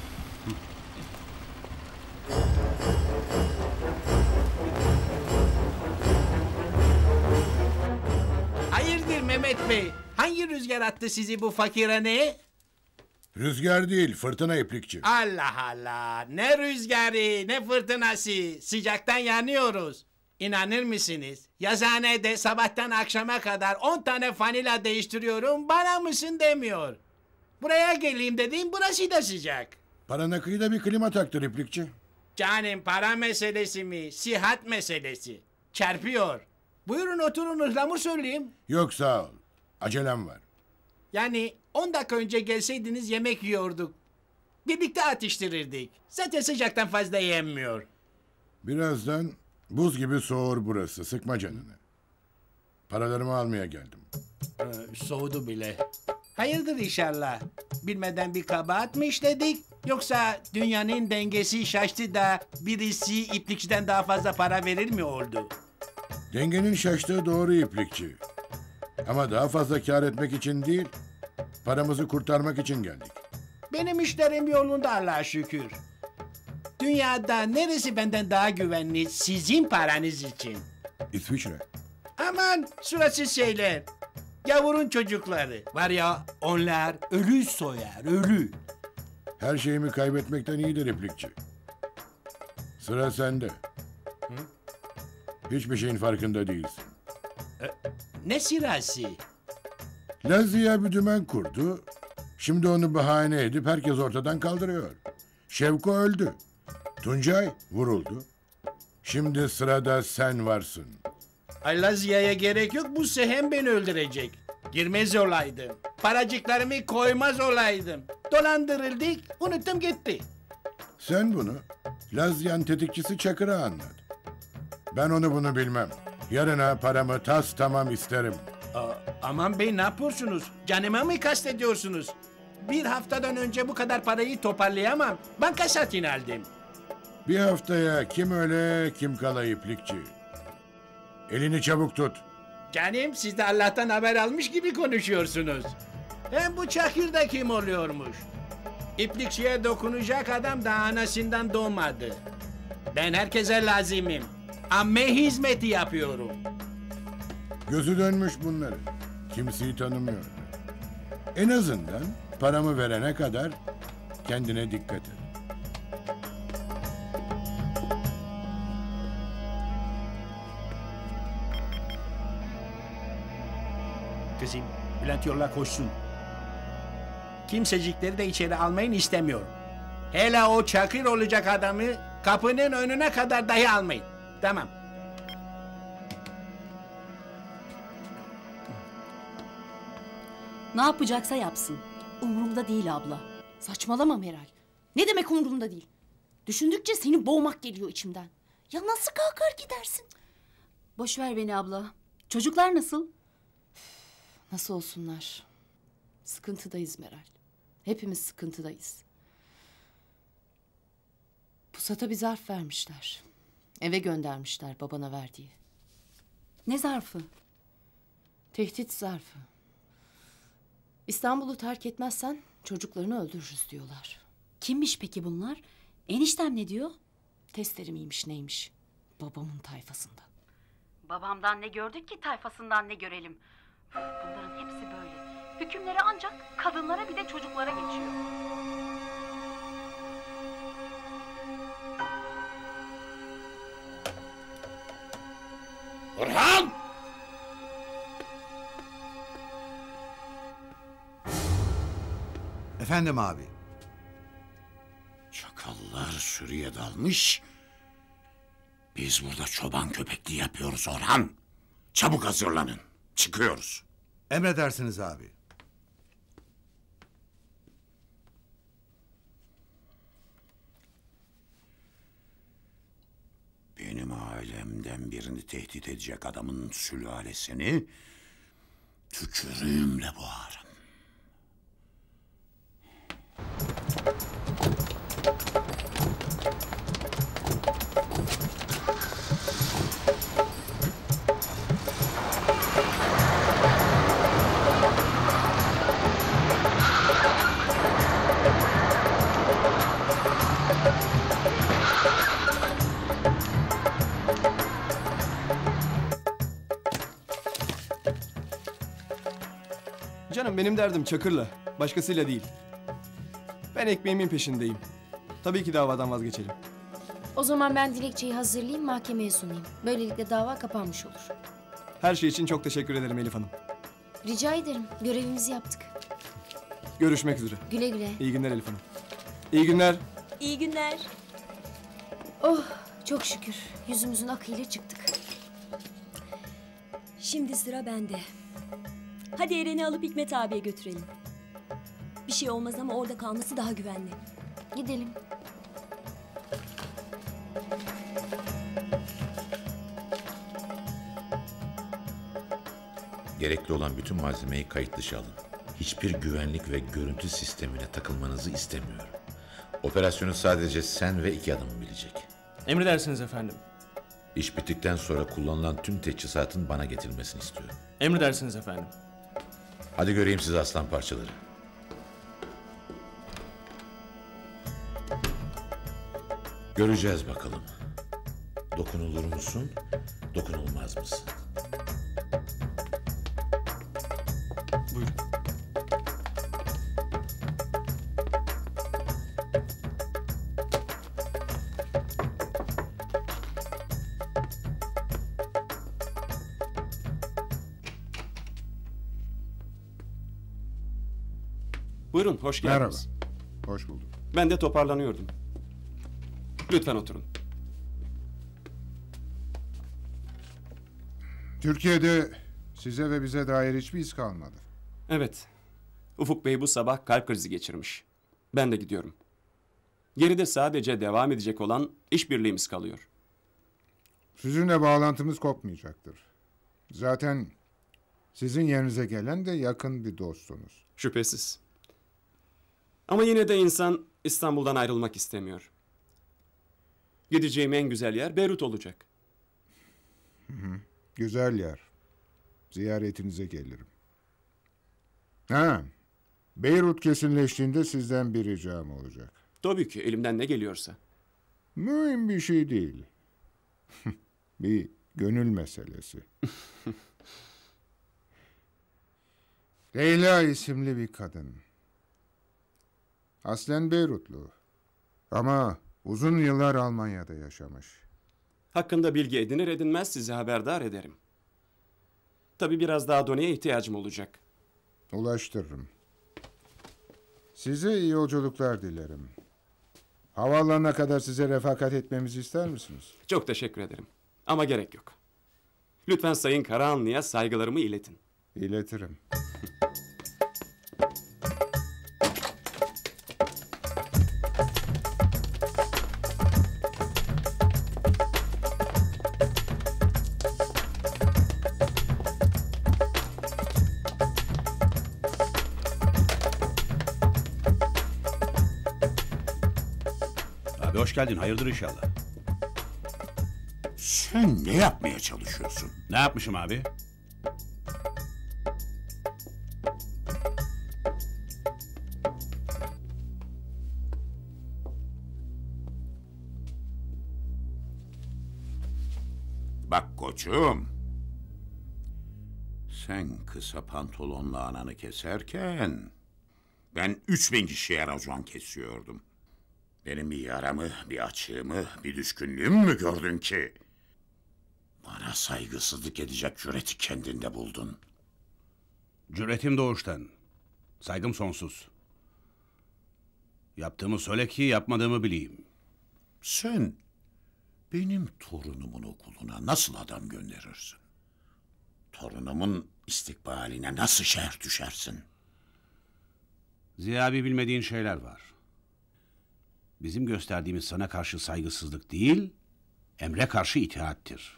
[SPEAKER 3] Hayırdır Mehmet Bey? Hangi rüzgar attı sizi bu fakirhaneye?
[SPEAKER 20] Rüzgar değil, fırtına iplikçi.
[SPEAKER 3] Allah Allah! Ne rüzgarı, ne fırtınası. Sıcaktan yanıyoruz. İnanır mısınız? Yazıhanede sabahtan akşama kadar on tane fanila değiştiriyorum. Bana mısın demiyor. Buraya geleyim dediğim burası da sıcak.
[SPEAKER 20] Parana kıyıda bir klima taktır iplikçi.
[SPEAKER 3] Canım para meselesi mi? Sihat meselesi. Çarpıyor. Buyurun oturun, ıhlamur söyleyeyim.
[SPEAKER 20] Yok sağ ol. Acelem var.
[SPEAKER 3] Yani on dakika önce gelseydiniz yemek yiyorduk. Birlikte atıştırırdık. Zaten sıcaktan fazla yenmiyor.
[SPEAKER 20] Birazdan buz gibi soğur burası. Sıkma canını. Paralarımı almaya geldim.
[SPEAKER 3] Ee, soğudu bile. Hayırdır inşallah. Bilmeden bir kabahat mı işledik? Yoksa dünyanın dengesi şaştı da birisi iplikçiden daha fazla para verir mi oldu?
[SPEAKER 20] Dengenin şaştığı doğru iplikçi. Ama daha fazla kâr etmek için değil, paramızı kurtarmak için geldik.
[SPEAKER 3] Benim işlerim yolunda Allah'a şükür. Dünyada neresi benden daha güvenli sizin paranız için?
[SPEAKER 20] İsviçre.
[SPEAKER 3] Aman suratsız şeyler. Gavurun çocukları. Var ya onlar ölü soyar, ölü.
[SPEAKER 20] Her şeyimi kaybetmekten iyidir iplikçi. Sıra sende.
[SPEAKER 3] Hı?
[SPEAKER 20] Hiçbir şeyin farkında değilsin.
[SPEAKER 3] E, ne sırası?
[SPEAKER 20] Lazia bir dümen kurdu. Şimdi onu bahane edip herkes ortadan kaldırıyor. Şevko öldü. Tuncay vuruldu. Şimdi sırada sen varsın.
[SPEAKER 3] Lazia'ya gerek yok, bu sehem beni öldürecek. Girmez olaydım. Paracıklarımı koymaz olaydım. Dolandırıldık, unuttum gitti.
[SPEAKER 20] Sen bunu Lazyan tetikçisi Çakır'a anlat. Ben onu bunu bilmem. Yarına paramı tas tamam isterim.
[SPEAKER 3] Aa, aman bey ne yapıyorsunuz? Canıma mı kastediyorsunuz? Bir haftadan önce bu kadar parayı toparlayamam. Banka satın aldım.
[SPEAKER 20] Bir haftaya kim öyle kim kala iplikçi. Elini çabuk tut.
[SPEAKER 3] Canım siz de Allah'tan haber almış gibi konuşuyorsunuz. Hem bu Çakır da kim oluyormuş? İplikçiye dokunacak adam da anasından doğmadı. Ben herkese lazımım. Amme hizmeti yapıyorum.
[SPEAKER 20] Gözü dönmüş bunları. Kimseyi tanımıyor. En azından paramı verene kadar kendine dikkat et.
[SPEAKER 3] Kızım, Bülent yolla koşsun. Kimsecikleri de içeri almayın istemiyorum. Hele o Çakır olacak adamı kapının önüne kadar dahi almayın. Tamam.
[SPEAKER 12] Ne yapacaksa yapsın. Umurumda değil abla. Saçmalama Meral. Ne demek umurumda değil? Düşündükçe seni boğmak geliyor içimden. Ya nasıl kalkar gidersin? Boş ver beni abla. Çocuklar nasıl? Nasıl olsunlar? Sıkıntıdayız Meral. Hepimiz sıkıntıdayız. Pusat'a bir zarf vermişler. Eve göndermişler babana verdiği. Ne zarfı? Tehdit zarfı. İstanbul'u terk etmezsen çocuklarını öldürürüz diyorlar. Kimmiş peki bunlar? Eniştem ne diyor? Testleri miymiş neymiş? Babamın tayfasından.
[SPEAKER 8] Babamdan ne gördük ki tayfasından ne görelim. Bunların hepsi böyle. Hükümleri ancak kadınlara bir de çocuklara geçiyor.
[SPEAKER 1] Orhan!
[SPEAKER 22] Efendim abi.
[SPEAKER 14] Çakallar sürüye dalmış. Biz burada çoban köpekliği yapıyoruz Orhan. Çabuk hazırlanın. Çıkıyoruz.
[SPEAKER 22] Emredersiniz abi.
[SPEAKER 14] Benim ailemden birini tehdit edecek adamın sülalesini tükürüğümle boğarım.
[SPEAKER 2] Canım benim derdim Çakır'la, başkasıyla değil. Ben ekmeğimin peşindeyim. Tabii ki davadan vazgeçelim.
[SPEAKER 7] O zaman ben dilekçeyi hazırlayayım, mahkemeye sunayım. Böylelikle dava kapanmış olur.
[SPEAKER 2] Her şey için çok teşekkür ederim Elif Hanım.
[SPEAKER 7] Rica ederim. Görevimizi yaptık.
[SPEAKER 2] Görüşmek üzere.
[SPEAKER 7] Güle güle.
[SPEAKER 2] İyi günler Elif Hanım. İyi günler.
[SPEAKER 9] İyi günler.
[SPEAKER 7] Oh, çok şükür. Yüzümüzün akıyla çıktık.
[SPEAKER 9] Şimdi sıra bende. Hadi Eren'i alıp Hikmet abiye götürelim. Bir şey olmaz ama orada kalması daha güvenli.
[SPEAKER 7] Gidelim.
[SPEAKER 1] Gerekli olan bütün malzemeyi kayıt dışı alın. Hiçbir güvenlik ve görüntü sistemine takılmanızı istemiyorum. Operasyonu sadece sen ve iki adamın bilecek.
[SPEAKER 2] Emredersiniz efendim.
[SPEAKER 1] İş bittikten sonra kullanılan tüm teçhizatın bana getirilmesini istiyorum.
[SPEAKER 2] Emredersiniz efendim.
[SPEAKER 1] Hadi göreyim sizi aslan parçaları. Göreceğiz bakalım. Dokunulur musun, dokunulmaz mısın?
[SPEAKER 2] Buyurun.
[SPEAKER 23] Buyurun, hoş geldiniz.
[SPEAKER 20] Merhaba. Hoş bulduk.
[SPEAKER 23] Ben de toparlanıyordum. Lütfen oturun.
[SPEAKER 20] Türkiye'de size ve bize dair hiçbir iz kalmadı.
[SPEAKER 23] Evet. Ufuk Bey bu sabah kalp krizi geçirmiş. Ben de gidiyorum. Geride sadece devam edecek olan işbirliğimiz kalıyor.
[SPEAKER 5] Sizinle bağlantımız kopmayacaktır. Zaten sizin yerinize gelen de yakın bir dostunuz.
[SPEAKER 23] Şüphesiz. Ama yine de insan İstanbul'dan ayrılmak istemiyor. Gideceğim en güzel yer Beyrut olacak.
[SPEAKER 5] Hı hı. Güzel yer. Ziyaretinize gelirim. Ha, Beyrut kesinleştiğinde sizden bir ricam olacak.
[SPEAKER 23] Tabii ki elimden ne geliyorsa.
[SPEAKER 5] Mühim bir şey değil. Bir gönül meselesi. Leyla isimli bir kadın. Aslen Beyrutlu. Ama uzun yıllar Almanya'da yaşamış.
[SPEAKER 23] Hakkında bilgi edinir edinmez sizi haberdar ederim. Tabii biraz daha doneye ihtiyacım olacak.
[SPEAKER 5] Ulaştırırım. Size iyi yolculuklar dilerim. Havaalanına kadar size refakat etmemizi ister misiniz?
[SPEAKER 23] Çok teşekkür ederim. Ama gerek yok. Lütfen Sayın Karahanlı'ya saygılarımı iletin.
[SPEAKER 5] İletirim.
[SPEAKER 14] Abi hoş geldin. Hayırdır inşallah. Sen ne yapmaya çalışıyorsun? Ne yapmışım abi? Bak koçum. Sen kısa pantolonla ananı keserken ben üç bin kişiye racon kesiyordum. Benim bir yaramı, bir açığımı, bir düşkünlüğümü mü gördün ki? Bana saygısızlık edecek cüreti kendinde buldun.
[SPEAKER 6] Cüretim doğuştan. Saygım sonsuz. Yaptığımı söyle ki yapmadığımı bileyim.
[SPEAKER 14] Sen benim torunumun okuluna nasıl adam gönderirsin? Torunumun istikbaline nasıl şer düşersin?
[SPEAKER 6] Ziya abi bilmediğin şeyler var. Bizim gösterdiğimiz sana karşı saygısızlık değil, emre karşı itaattir.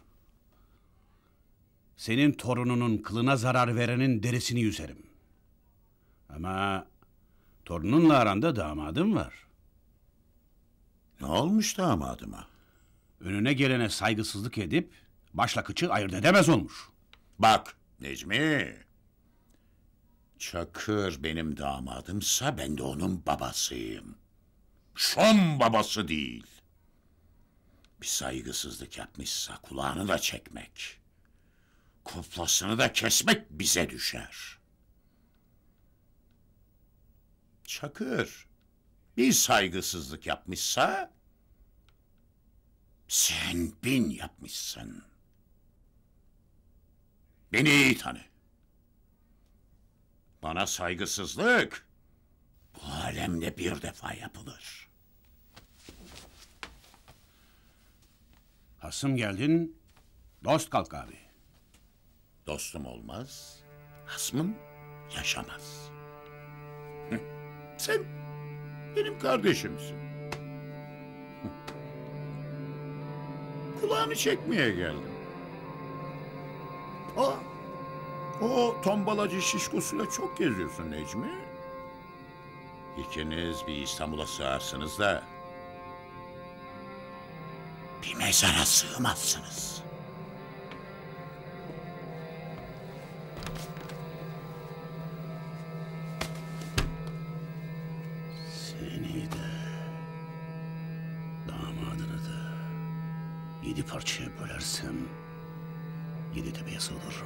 [SPEAKER 6] Senin torununun kılına zarar verenin derisini yüzerim. Ama torununla aranda damadım var.
[SPEAKER 14] Ne olmuş damadıma?
[SPEAKER 6] Önüne gelene saygısızlık edip başla kıçı ayırt edemez olmuş.
[SPEAKER 14] Bak Necmi, Çakır benim damadımsa ben de onun babasıyım. Şom babası değil. Bir saygısızlık yapmışsa kulağını da çekmek, kuflasını da kesmek bize düşer. Çakır bir saygısızlık yapmışsa sen bin yapmışsın. Beni iyi tanı. Bana saygısızlık bu alemde bir defa yapılır.
[SPEAKER 6] Hasım geldin, dost kalk abi.
[SPEAKER 14] Dostum olmaz, hasmım yaşamaz. Hı, sen benim kardeşimsin. Hı. Kulağını çekmeye geldim. O, o tombalacı şişkosuyla çok geziyorsun Necmi. İkiniz bir İstanbul'a sığarsınız da bir mezara sığmazsınız.
[SPEAKER 6] Seni de damadını da yedi parçaya bölersem yedi tepeye sığdırırım.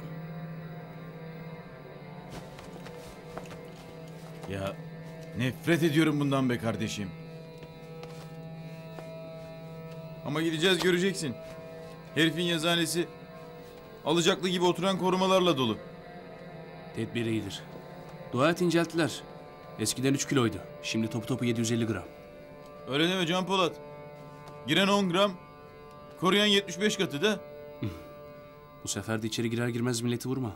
[SPEAKER 13] Ya nefret ediyorum bundan be kardeşim. Ama gideceğiz göreceksin. Herifin yazıhanesi alacaklı gibi oturan korumalarla dolu.
[SPEAKER 4] Tedbir iyidir. Dua et incelttiler. Eskiden üç kiloydu. Şimdi topu topu yedi yüz elli gram.
[SPEAKER 13] Öyle deme Can Polat. Giren on gram, koruyan yetmiş beş katı da.
[SPEAKER 4] Bu sefer de içeri girer girmez milleti vurma.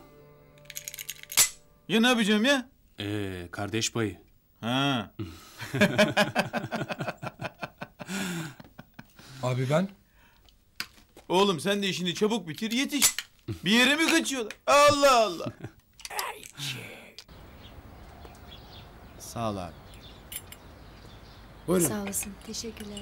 [SPEAKER 13] Ya ne yapacağım ya?
[SPEAKER 4] Ee, kardeş payı.
[SPEAKER 13] Ha.
[SPEAKER 11] Abi ben?
[SPEAKER 13] Oğlum sen de işini çabuk bitir yetiş. Bir yere mi kaçıyorlar? Allah Allah.
[SPEAKER 10] Sağ ol abi.
[SPEAKER 15] Buyurun.
[SPEAKER 9] Sağ olasın. Teşekkürler.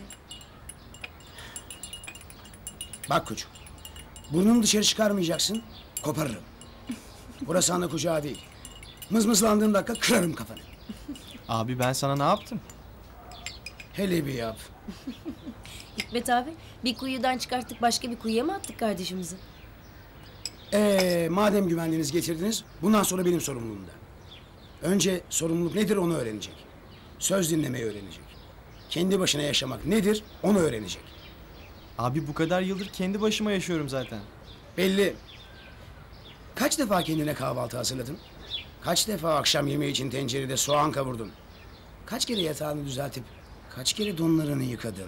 [SPEAKER 15] Bak koçum. Burnunu dışarı çıkarmayacaksın. Koparırım. Burası ana kucağı değil. Mızmızlandığın dakika kırarım kafanı.
[SPEAKER 10] Abi ben sana ne yaptım?
[SPEAKER 15] Hele bir yap.
[SPEAKER 7] Hikmet abi bir kuyudan çıkarttık başka bir kuyuya mı attık kardeşimizi?
[SPEAKER 15] Ee, madem güvenliğiniz getirdiniz, bundan sonra benim sorumluluğumda. Önce sorumluluk nedir onu öğrenecek. Söz dinlemeyi öğrenecek. Kendi başına yaşamak nedir onu öğrenecek.
[SPEAKER 10] Abi bu kadar yıldır kendi başıma yaşıyorum zaten.
[SPEAKER 15] Belli. Kaç defa kendine kahvaltı hazırladın? Kaç defa akşam yemeği için tencerede soğan kavurdun? Kaç kere yatağını düzeltip kaç kere donlarını yıkadın?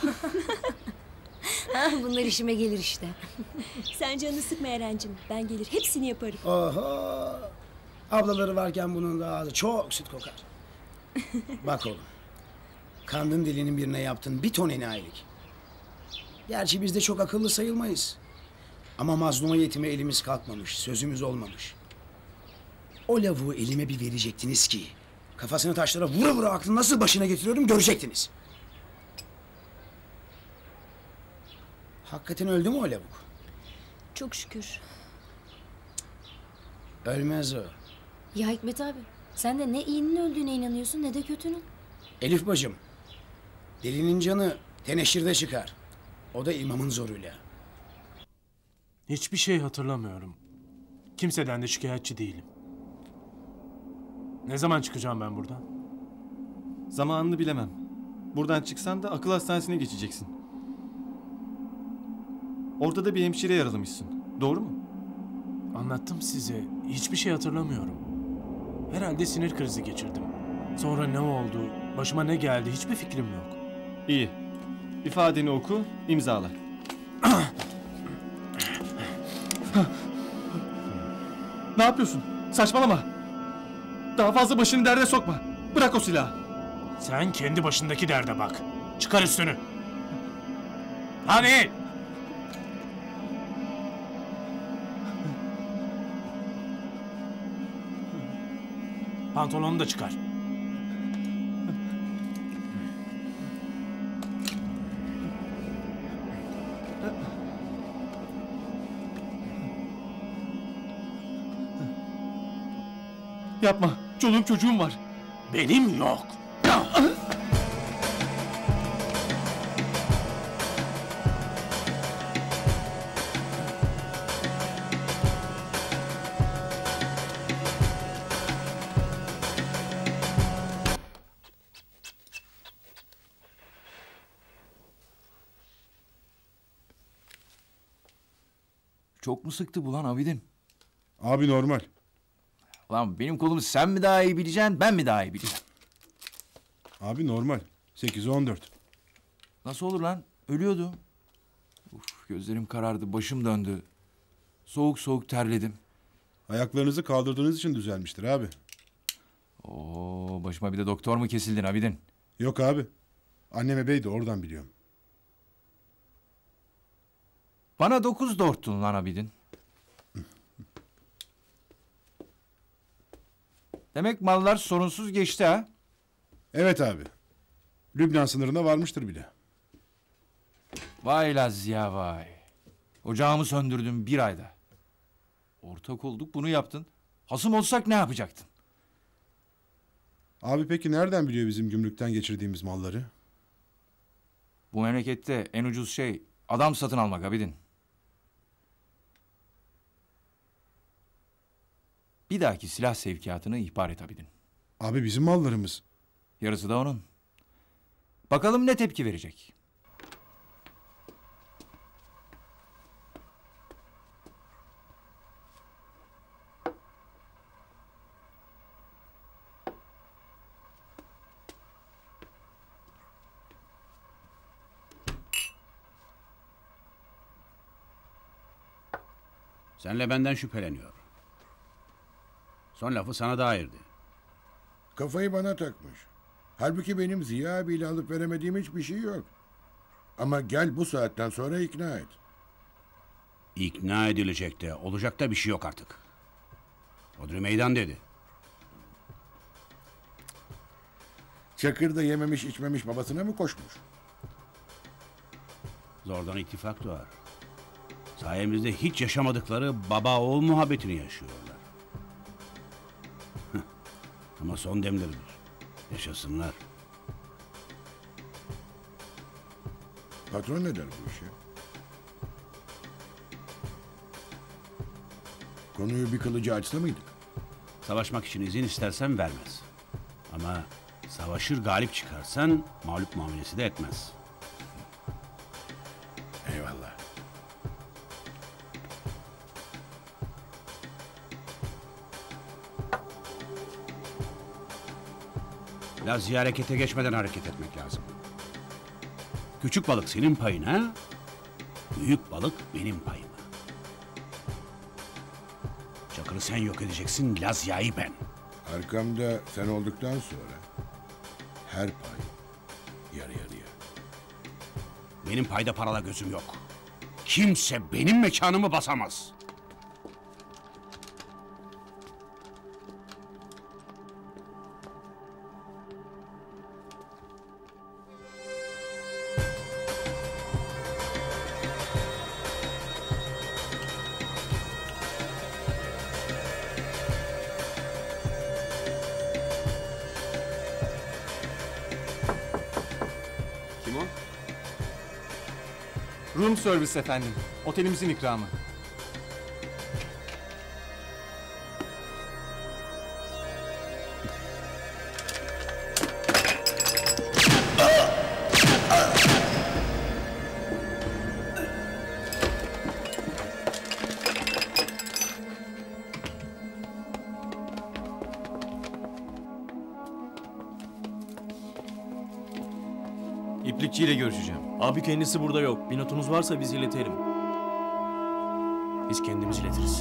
[SPEAKER 7] Ha, bunlar işime gelir işte.
[SPEAKER 9] Sen canını sıkma Eren'cim. Ben gelir hepsini yaparım.
[SPEAKER 15] Oho! Ablaları varken bunun da ağzı çok süt kokar. Bak oğlum. Kandın dilinin birine yaptın bir ton enayilik. Gerçi biz de çok akıllı sayılmayız. Ama mazluma yetime elimiz kalkmamış, sözümüz olmamış. O lavuğu elime bir verecektiniz ki... ...kafasını taşlara vura vura aklını nasıl başına getiriyorum görecektiniz. Hakikaten öldü mü o lavuk?
[SPEAKER 9] Çok şükür.
[SPEAKER 15] Ölmez o.
[SPEAKER 7] Ya Hikmet abi sen de ne iyinin öldüğüne inanıyorsun ne de kötünün.
[SPEAKER 15] Elif bacım, delinin canı teneşirde çıkar. O da imamın zoruyla.
[SPEAKER 21] Hiçbir şey hatırlamıyorum. Kimseden de şikayetçi değilim. Ne zaman çıkacağım ben buradan?
[SPEAKER 2] Zamanını bilemem. Buradan çıksan da akıl hastanesine geçeceksin. Orada da bir hemşire yaralamışsın. Doğru mu?
[SPEAKER 21] Anlattım size. Hiçbir şey hatırlamıyorum. Herhalde sinir krizi geçirdim. Sonra ne oldu, başıma ne geldi hiçbir fikrim yok.
[SPEAKER 2] İyi. İfadeni oku, imzala. Ne yapıyorsun? Saçmalama. Daha fazla başını derde sokma. Bırak o silahı.
[SPEAKER 21] Sen kendi başındaki derde bak. Çıkar üstünü. Hadi. Pantolonunu da çıkar.
[SPEAKER 2] Yapma. Çoluğum çocuğum var.
[SPEAKER 21] Benim yok.
[SPEAKER 19] Çok mu sıktı bu lan Abidin?
[SPEAKER 5] Abi normal.
[SPEAKER 19] Lan benim kolumu sen mi daha iyi bileceksin, ben mi daha iyi bileceğim?
[SPEAKER 5] Abi normal. sekiz on dört.
[SPEAKER 19] Nasıl olur lan? Ölüyordu. Uf, gözlerim karardı, başım döndü. Soğuk soğuk terledim.
[SPEAKER 5] Ayaklarınızı kaldırdığınız için düzelmiştir abi.
[SPEAKER 19] Oo, başıma bir de doktor mu kesildin Abidin?
[SPEAKER 5] Yok abi. Annem ebeydi oradan biliyorum.
[SPEAKER 19] Bana dokuz doğurttun lan Abidin. Demek mallar sorunsuz geçti ha?
[SPEAKER 5] Evet abi. Lübnan sınırına varmıştır bile.
[SPEAKER 19] Vay Laz ya vay. Ocağımı söndürdüm bir ayda. Ortak olduk bunu yaptın. Hasım olsak ne yapacaktın?
[SPEAKER 5] Abi peki nereden biliyor bizim gümrükten geçirdiğimiz malları?
[SPEAKER 19] Bu memlekette en ucuz şey adam satın almak Abidin. Bir dahaki silah sevkiyatını ihbar et Abidin.
[SPEAKER 5] Abi bizim mallarımız.
[SPEAKER 19] Yarısı da onun. Bakalım ne tepki verecek.
[SPEAKER 6] Senle benden şüpheleniyor. Son lafı sana dairdi.
[SPEAKER 20] Kafayı bana takmış. Halbuki benim Ziya abiyle alıp veremediğim hiçbir şey yok. Ama gel bu saatten sonra ikna et.
[SPEAKER 6] İkna edilecek de olacak da bir şey yok artık. Hodri meydan dedi.
[SPEAKER 20] Çakır da yememiş içmemiş babasına mı koşmuş?
[SPEAKER 6] Zordan ittifak doğar. Sayemizde hiç yaşamadıkları baba oğul muhabbetini yaşıyorlar. Ama son demleridir. Yaşasınlar.
[SPEAKER 20] Patron ne der bu işe? Konuyu bir kılıcı açsa mıydık?
[SPEAKER 6] Savaşmak için izin istersen vermez. Ama savaşır galip çıkarsan mağlup muamelesi de etmez.
[SPEAKER 20] Eyvallah.
[SPEAKER 6] Lazya harekete geçmeden hareket etmek lazım. Küçük balık senin payına, büyük balık benim payıma. Çakır'ı sen yok edeceksin, Lazya'yı ben.
[SPEAKER 20] Arkamda sen olduktan sonra her pay yarı yarıya.
[SPEAKER 6] Benim payda parala gözüm yok. Kimse benim mekanımı basamaz.
[SPEAKER 2] Kim o? Room service efendim. Otelimizin ikramı.
[SPEAKER 13] İplikçiyle görüşeceğim.
[SPEAKER 21] Abi kendisi burada yok. Bir notunuz varsa biz iletelim.
[SPEAKER 4] Biz kendimiz iletiriz.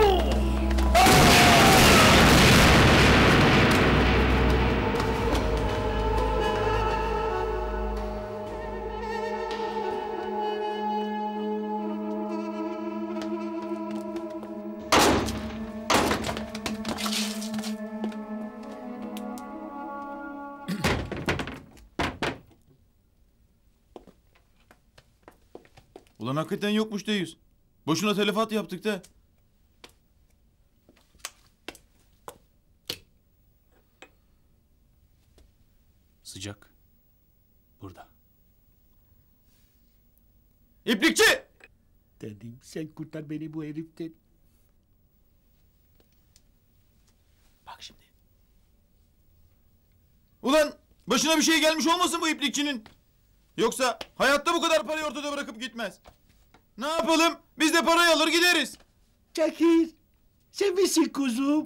[SPEAKER 13] Ulan hakikaten yokmuş deyiz. Boşuna telefat yaptık da.
[SPEAKER 4] Sıcak. Burada.
[SPEAKER 13] İplikçi!
[SPEAKER 3] Dedim sen kurtar beni bu heriften. Bak şimdi.
[SPEAKER 13] Ulan başına bir şey gelmiş olmasın bu iplikçinin? Yoksa hayatta bu kadar parayı ortada bırakıp gitmez. Ne yapalım? Biz de parayı alır gideriz.
[SPEAKER 3] Çakır, sen misin kuzum?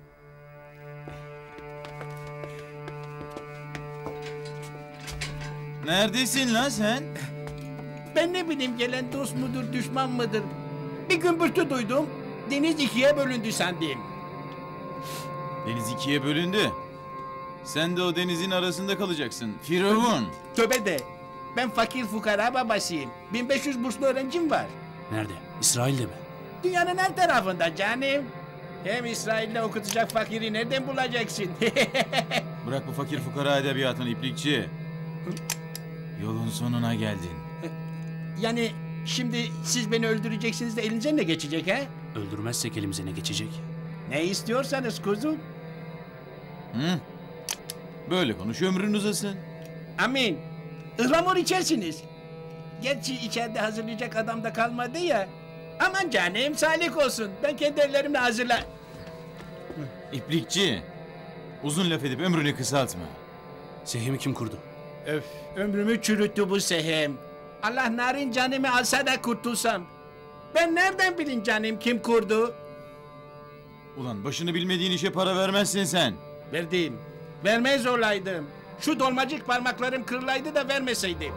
[SPEAKER 13] Neredesin lan sen?
[SPEAKER 3] Ben ne bileyim gelen dost mudur düşman mıdır? Bir gümbürtü duydum. Deniz ikiye bölündü sandım.
[SPEAKER 13] Deniz ikiye bölündü. Sen de o denizin arasında kalacaksın. Firavun.
[SPEAKER 3] Tövbe de. Ben fakir fukara babasıyım. bin beş yüz burslu öğrencim var.
[SPEAKER 4] Nerede? İsrail'de mi?
[SPEAKER 3] Dünyanın her tarafında canım. Hem İsrail'de okutacak fakiri nereden bulacaksın?
[SPEAKER 13] Bırak bu fakir fukara edebiyatını İplikçi. Yolun sonuna geldin.
[SPEAKER 3] Yani şimdi siz beni öldüreceksiniz de elinize ne geçecek he?
[SPEAKER 4] Öldürmezsek elimize ne geçecek?
[SPEAKER 3] Ne istiyorsanız kuzum.
[SPEAKER 13] Hı? Böyle konuş ömrün uzasın.
[SPEAKER 3] Amin. Ihlamur içersiniz. Gerçi içeride hazırlayacak adam da kalmadı ya. Aman canım salik olsun. Ben kendi ellerimle hazırla...
[SPEAKER 13] İplikçi. Uzun laf edip ömrünü kısaltma.
[SPEAKER 4] Sehimi kim kurdu?
[SPEAKER 3] Öf, ömrümü çürüttü bu sehem. Allah narin canımı alsa da kurtulsam. Ben nereden bileyim canım kim kurdu?
[SPEAKER 13] Ulan başını bilmediğin işe para vermezsin sen.
[SPEAKER 3] Verdim. Vermez olaydım. Şu dolmacık parmaklarım kırılaydı da vermeseydim.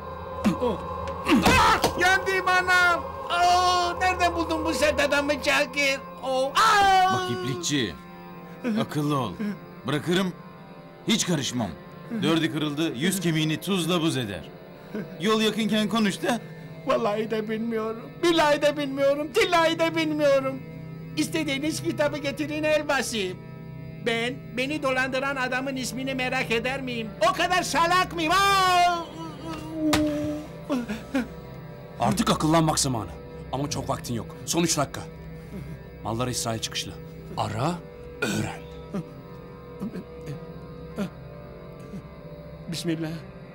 [SPEAKER 3] Ah, yandım anam. Oh, nereden buldun bu sert adamı Çakır? Oh, ah!
[SPEAKER 13] Bak İplikçi. Akıllı ol. Bırakırım hiç karışmam. Dördü kırıldı yüz kemiğini tuzla buz eder. Yol yakınken konuş da.
[SPEAKER 3] Vallahi de bilmiyorum. Billahi de bilmiyorum. Tillahi de bilmiyorum. İstediğiniz kitabı getirin el basayım. Ben beni dolandıran adamın ismini merak eder miyim? O kadar salak mıyım? Aa!
[SPEAKER 4] Artık akıllanmak zamanı. Ama çok vaktin yok. Son üç dakika. Mallar İsrail çıkışlı. Ara, öğren.
[SPEAKER 3] Bismillah.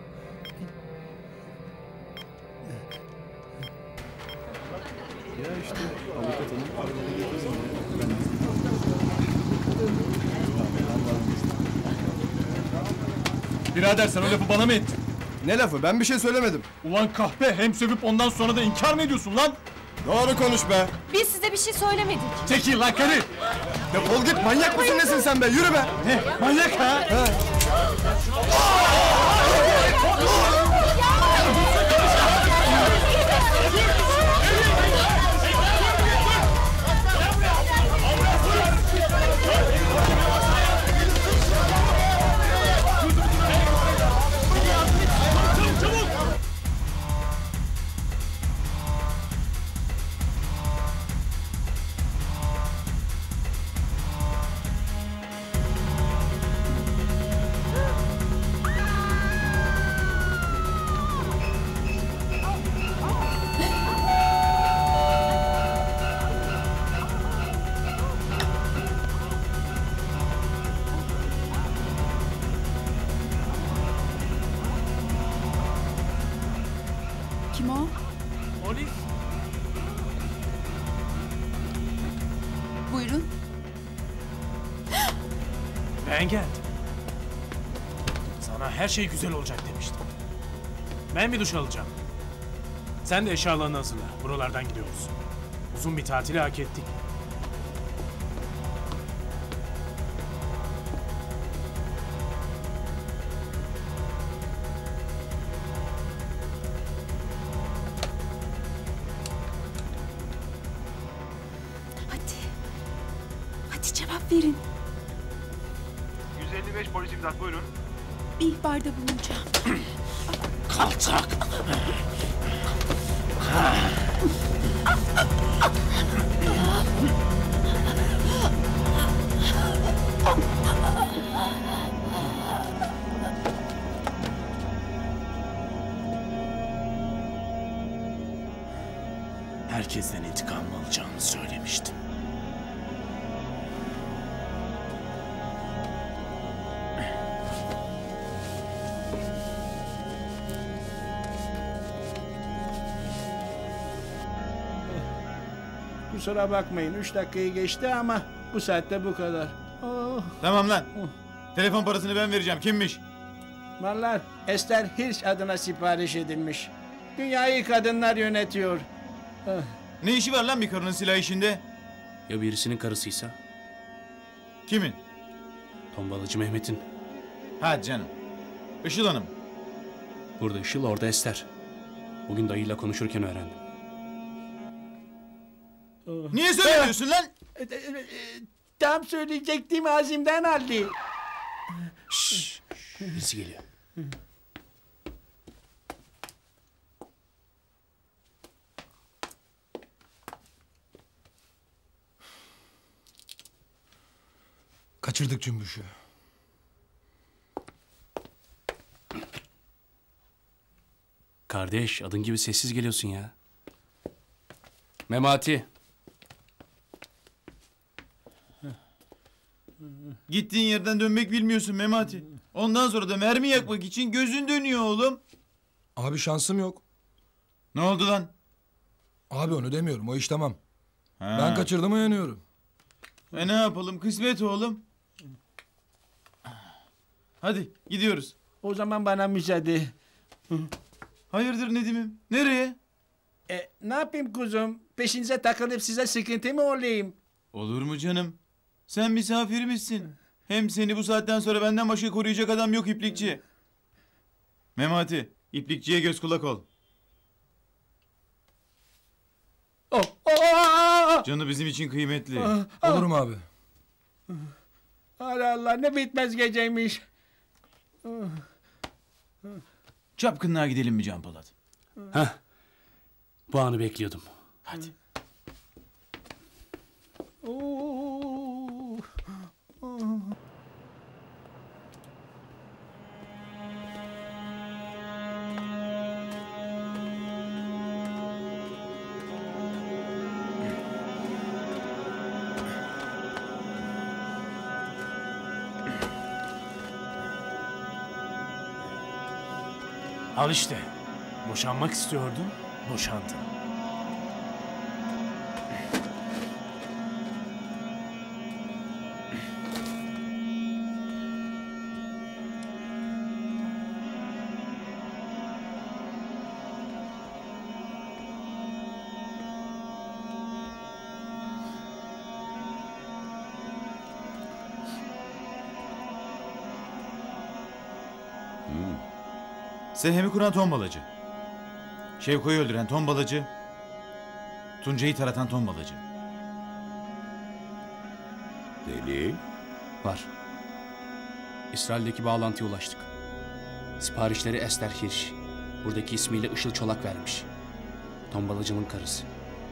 [SPEAKER 2] Ya işte avukat hanım.
[SPEAKER 11] Birader sen o lafı bana mı ettin?
[SPEAKER 10] Ne lafı? Ben bir şey söylemedim.
[SPEAKER 11] Ulan kahpe, hem sövüp ondan sonra da inkar mı ediyorsun lan?
[SPEAKER 10] Doğru konuş be.
[SPEAKER 16] Biz size bir şey söylemedik.
[SPEAKER 11] Çekil lan karı!
[SPEAKER 10] Defol git, manyak mısın nesin sen be? Yürü be.
[SPEAKER 11] Ne? Manyak ha?
[SPEAKER 10] ha.
[SPEAKER 18] Kim o?
[SPEAKER 11] Polis.
[SPEAKER 18] Buyurun.
[SPEAKER 21] Ben geldim. Sana her şey güzel olacak demiştim. Ben bir duş alacağım. Sen de eşyalarını hazırla. Buralardan gidiyoruz. Uzun bir tatili hak ettik.
[SPEAKER 18] Hadi. Hadi cevap verin.
[SPEAKER 17] yüz elli beş polis imdat buyurun.
[SPEAKER 18] Bir ihbarda bulunacağım.
[SPEAKER 17] Kaltak.
[SPEAKER 21] Herkesten intikam alacağını söylemiştim.
[SPEAKER 3] Kusura bakmayın. Üç dakikayı geçti ama bu saatte bu kadar. Oh.
[SPEAKER 13] Tamam lan. Telefon parasını ben vereceğim. Kimmiş?
[SPEAKER 3] Mallar Esther Hirsch adına sipariş edilmiş. Dünyayı kadınlar yönetiyor.
[SPEAKER 13] Ne işi var lan bir karının silah işinde?
[SPEAKER 4] Ya birisinin karısıysa?
[SPEAKER 13] Kimin?
[SPEAKER 4] Tombalacı Mehmet'in.
[SPEAKER 13] Hadi canım. Işıl Hanım.
[SPEAKER 4] Burada Işıl, orada Ester. Bugün dayıyla konuşurken öğrendim.
[SPEAKER 13] Niye söylemiyorsun lan?
[SPEAKER 3] Tam söyleyecektim ağzımdan aldı.
[SPEAKER 4] Şşş. Birisi geliyor.
[SPEAKER 24] Kaçırdık Cümbüş'ü.
[SPEAKER 4] Kardeş, adın gibi sessiz geliyorsun ya. Memati.
[SPEAKER 13] Gittiğin yerden dönmek bilmiyorsun Memati. Ondan sonra da mermi yakmak için gözün dönüyor oğlum.
[SPEAKER 24] Abi şansım yok.
[SPEAKER 13] Ne oldu lan?
[SPEAKER 24] Abi onu demiyorum, o iş tamam.
[SPEAKER 13] Ha.
[SPEAKER 24] Ben kaçırdım yanıyorum.
[SPEAKER 13] E ne yapalım, kısmet oğlum. Hadi gidiyoruz.
[SPEAKER 3] O zaman bana müsaade.
[SPEAKER 13] Hayırdır Nedim'im? Nereye?
[SPEAKER 3] E, ne yapayım kuzum? Peşinize takılıp size sıkıntı mı olayım?
[SPEAKER 13] Olur mu canım? Sen misafirimizsin. Hem seni bu saatten sonra benden başka koruyacak adam yok iplikçi. Memati, iplikçiye göz kulak ol.
[SPEAKER 3] Oh, oh,
[SPEAKER 13] Canı bizim için kıymetli.
[SPEAKER 3] oh, oh.
[SPEAKER 24] Olur mu abi?
[SPEAKER 3] Allah Allah, ne bitmez geceymiş.
[SPEAKER 13] Çapkınlığa gidelim mi Can Polat?
[SPEAKER 4] Heh. Bu anı bekliyordum.
[SPEAKER 13] Hadi.
[SPEAKER 21] Al işte. Boşanmak istiyordun, boşandın.
[SPEAKER 13] Sehemi kuran tombalacı. Şevko'yu öldüren tombalacı. Tuncay'ı taratan tombalacı.
[SPEAKER 14] Delil?
[SPEAKER 4] Var. İsrail'deki bağlantıya ulaştık. Siparişleri Esther Hirsch. Buradaki ismiyle Işıl Çolak vermiş. Tombalacının karısı.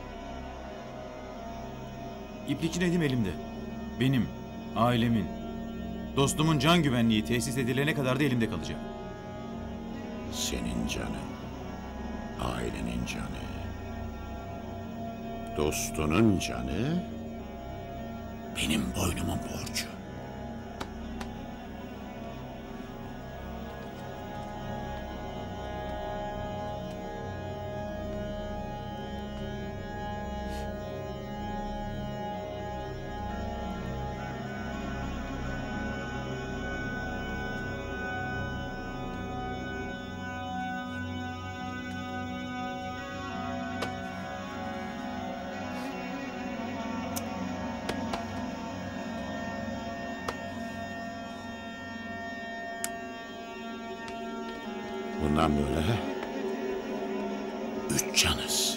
[SPEAKER 13] İplikçi Nedim elimde. Benim, ailemin, dostumun can güvenliği tesis edilene kadar da elimde kalacak.
[SPEAKER 14] Senin canın, ailenin canı, dostunun canı, benim boynumun borcu. Bundan böyle üç canız.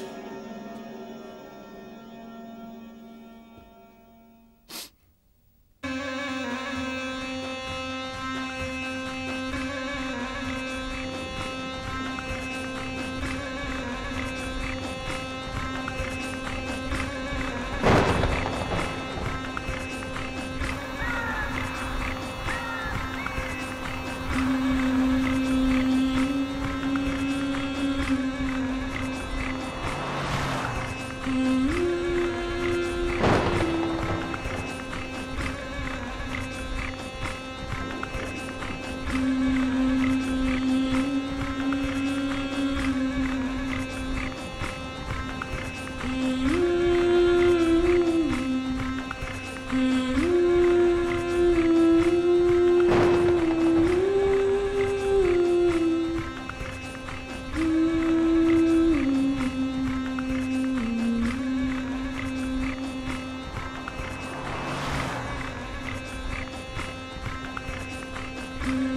[SPEAKER 7] Hmm.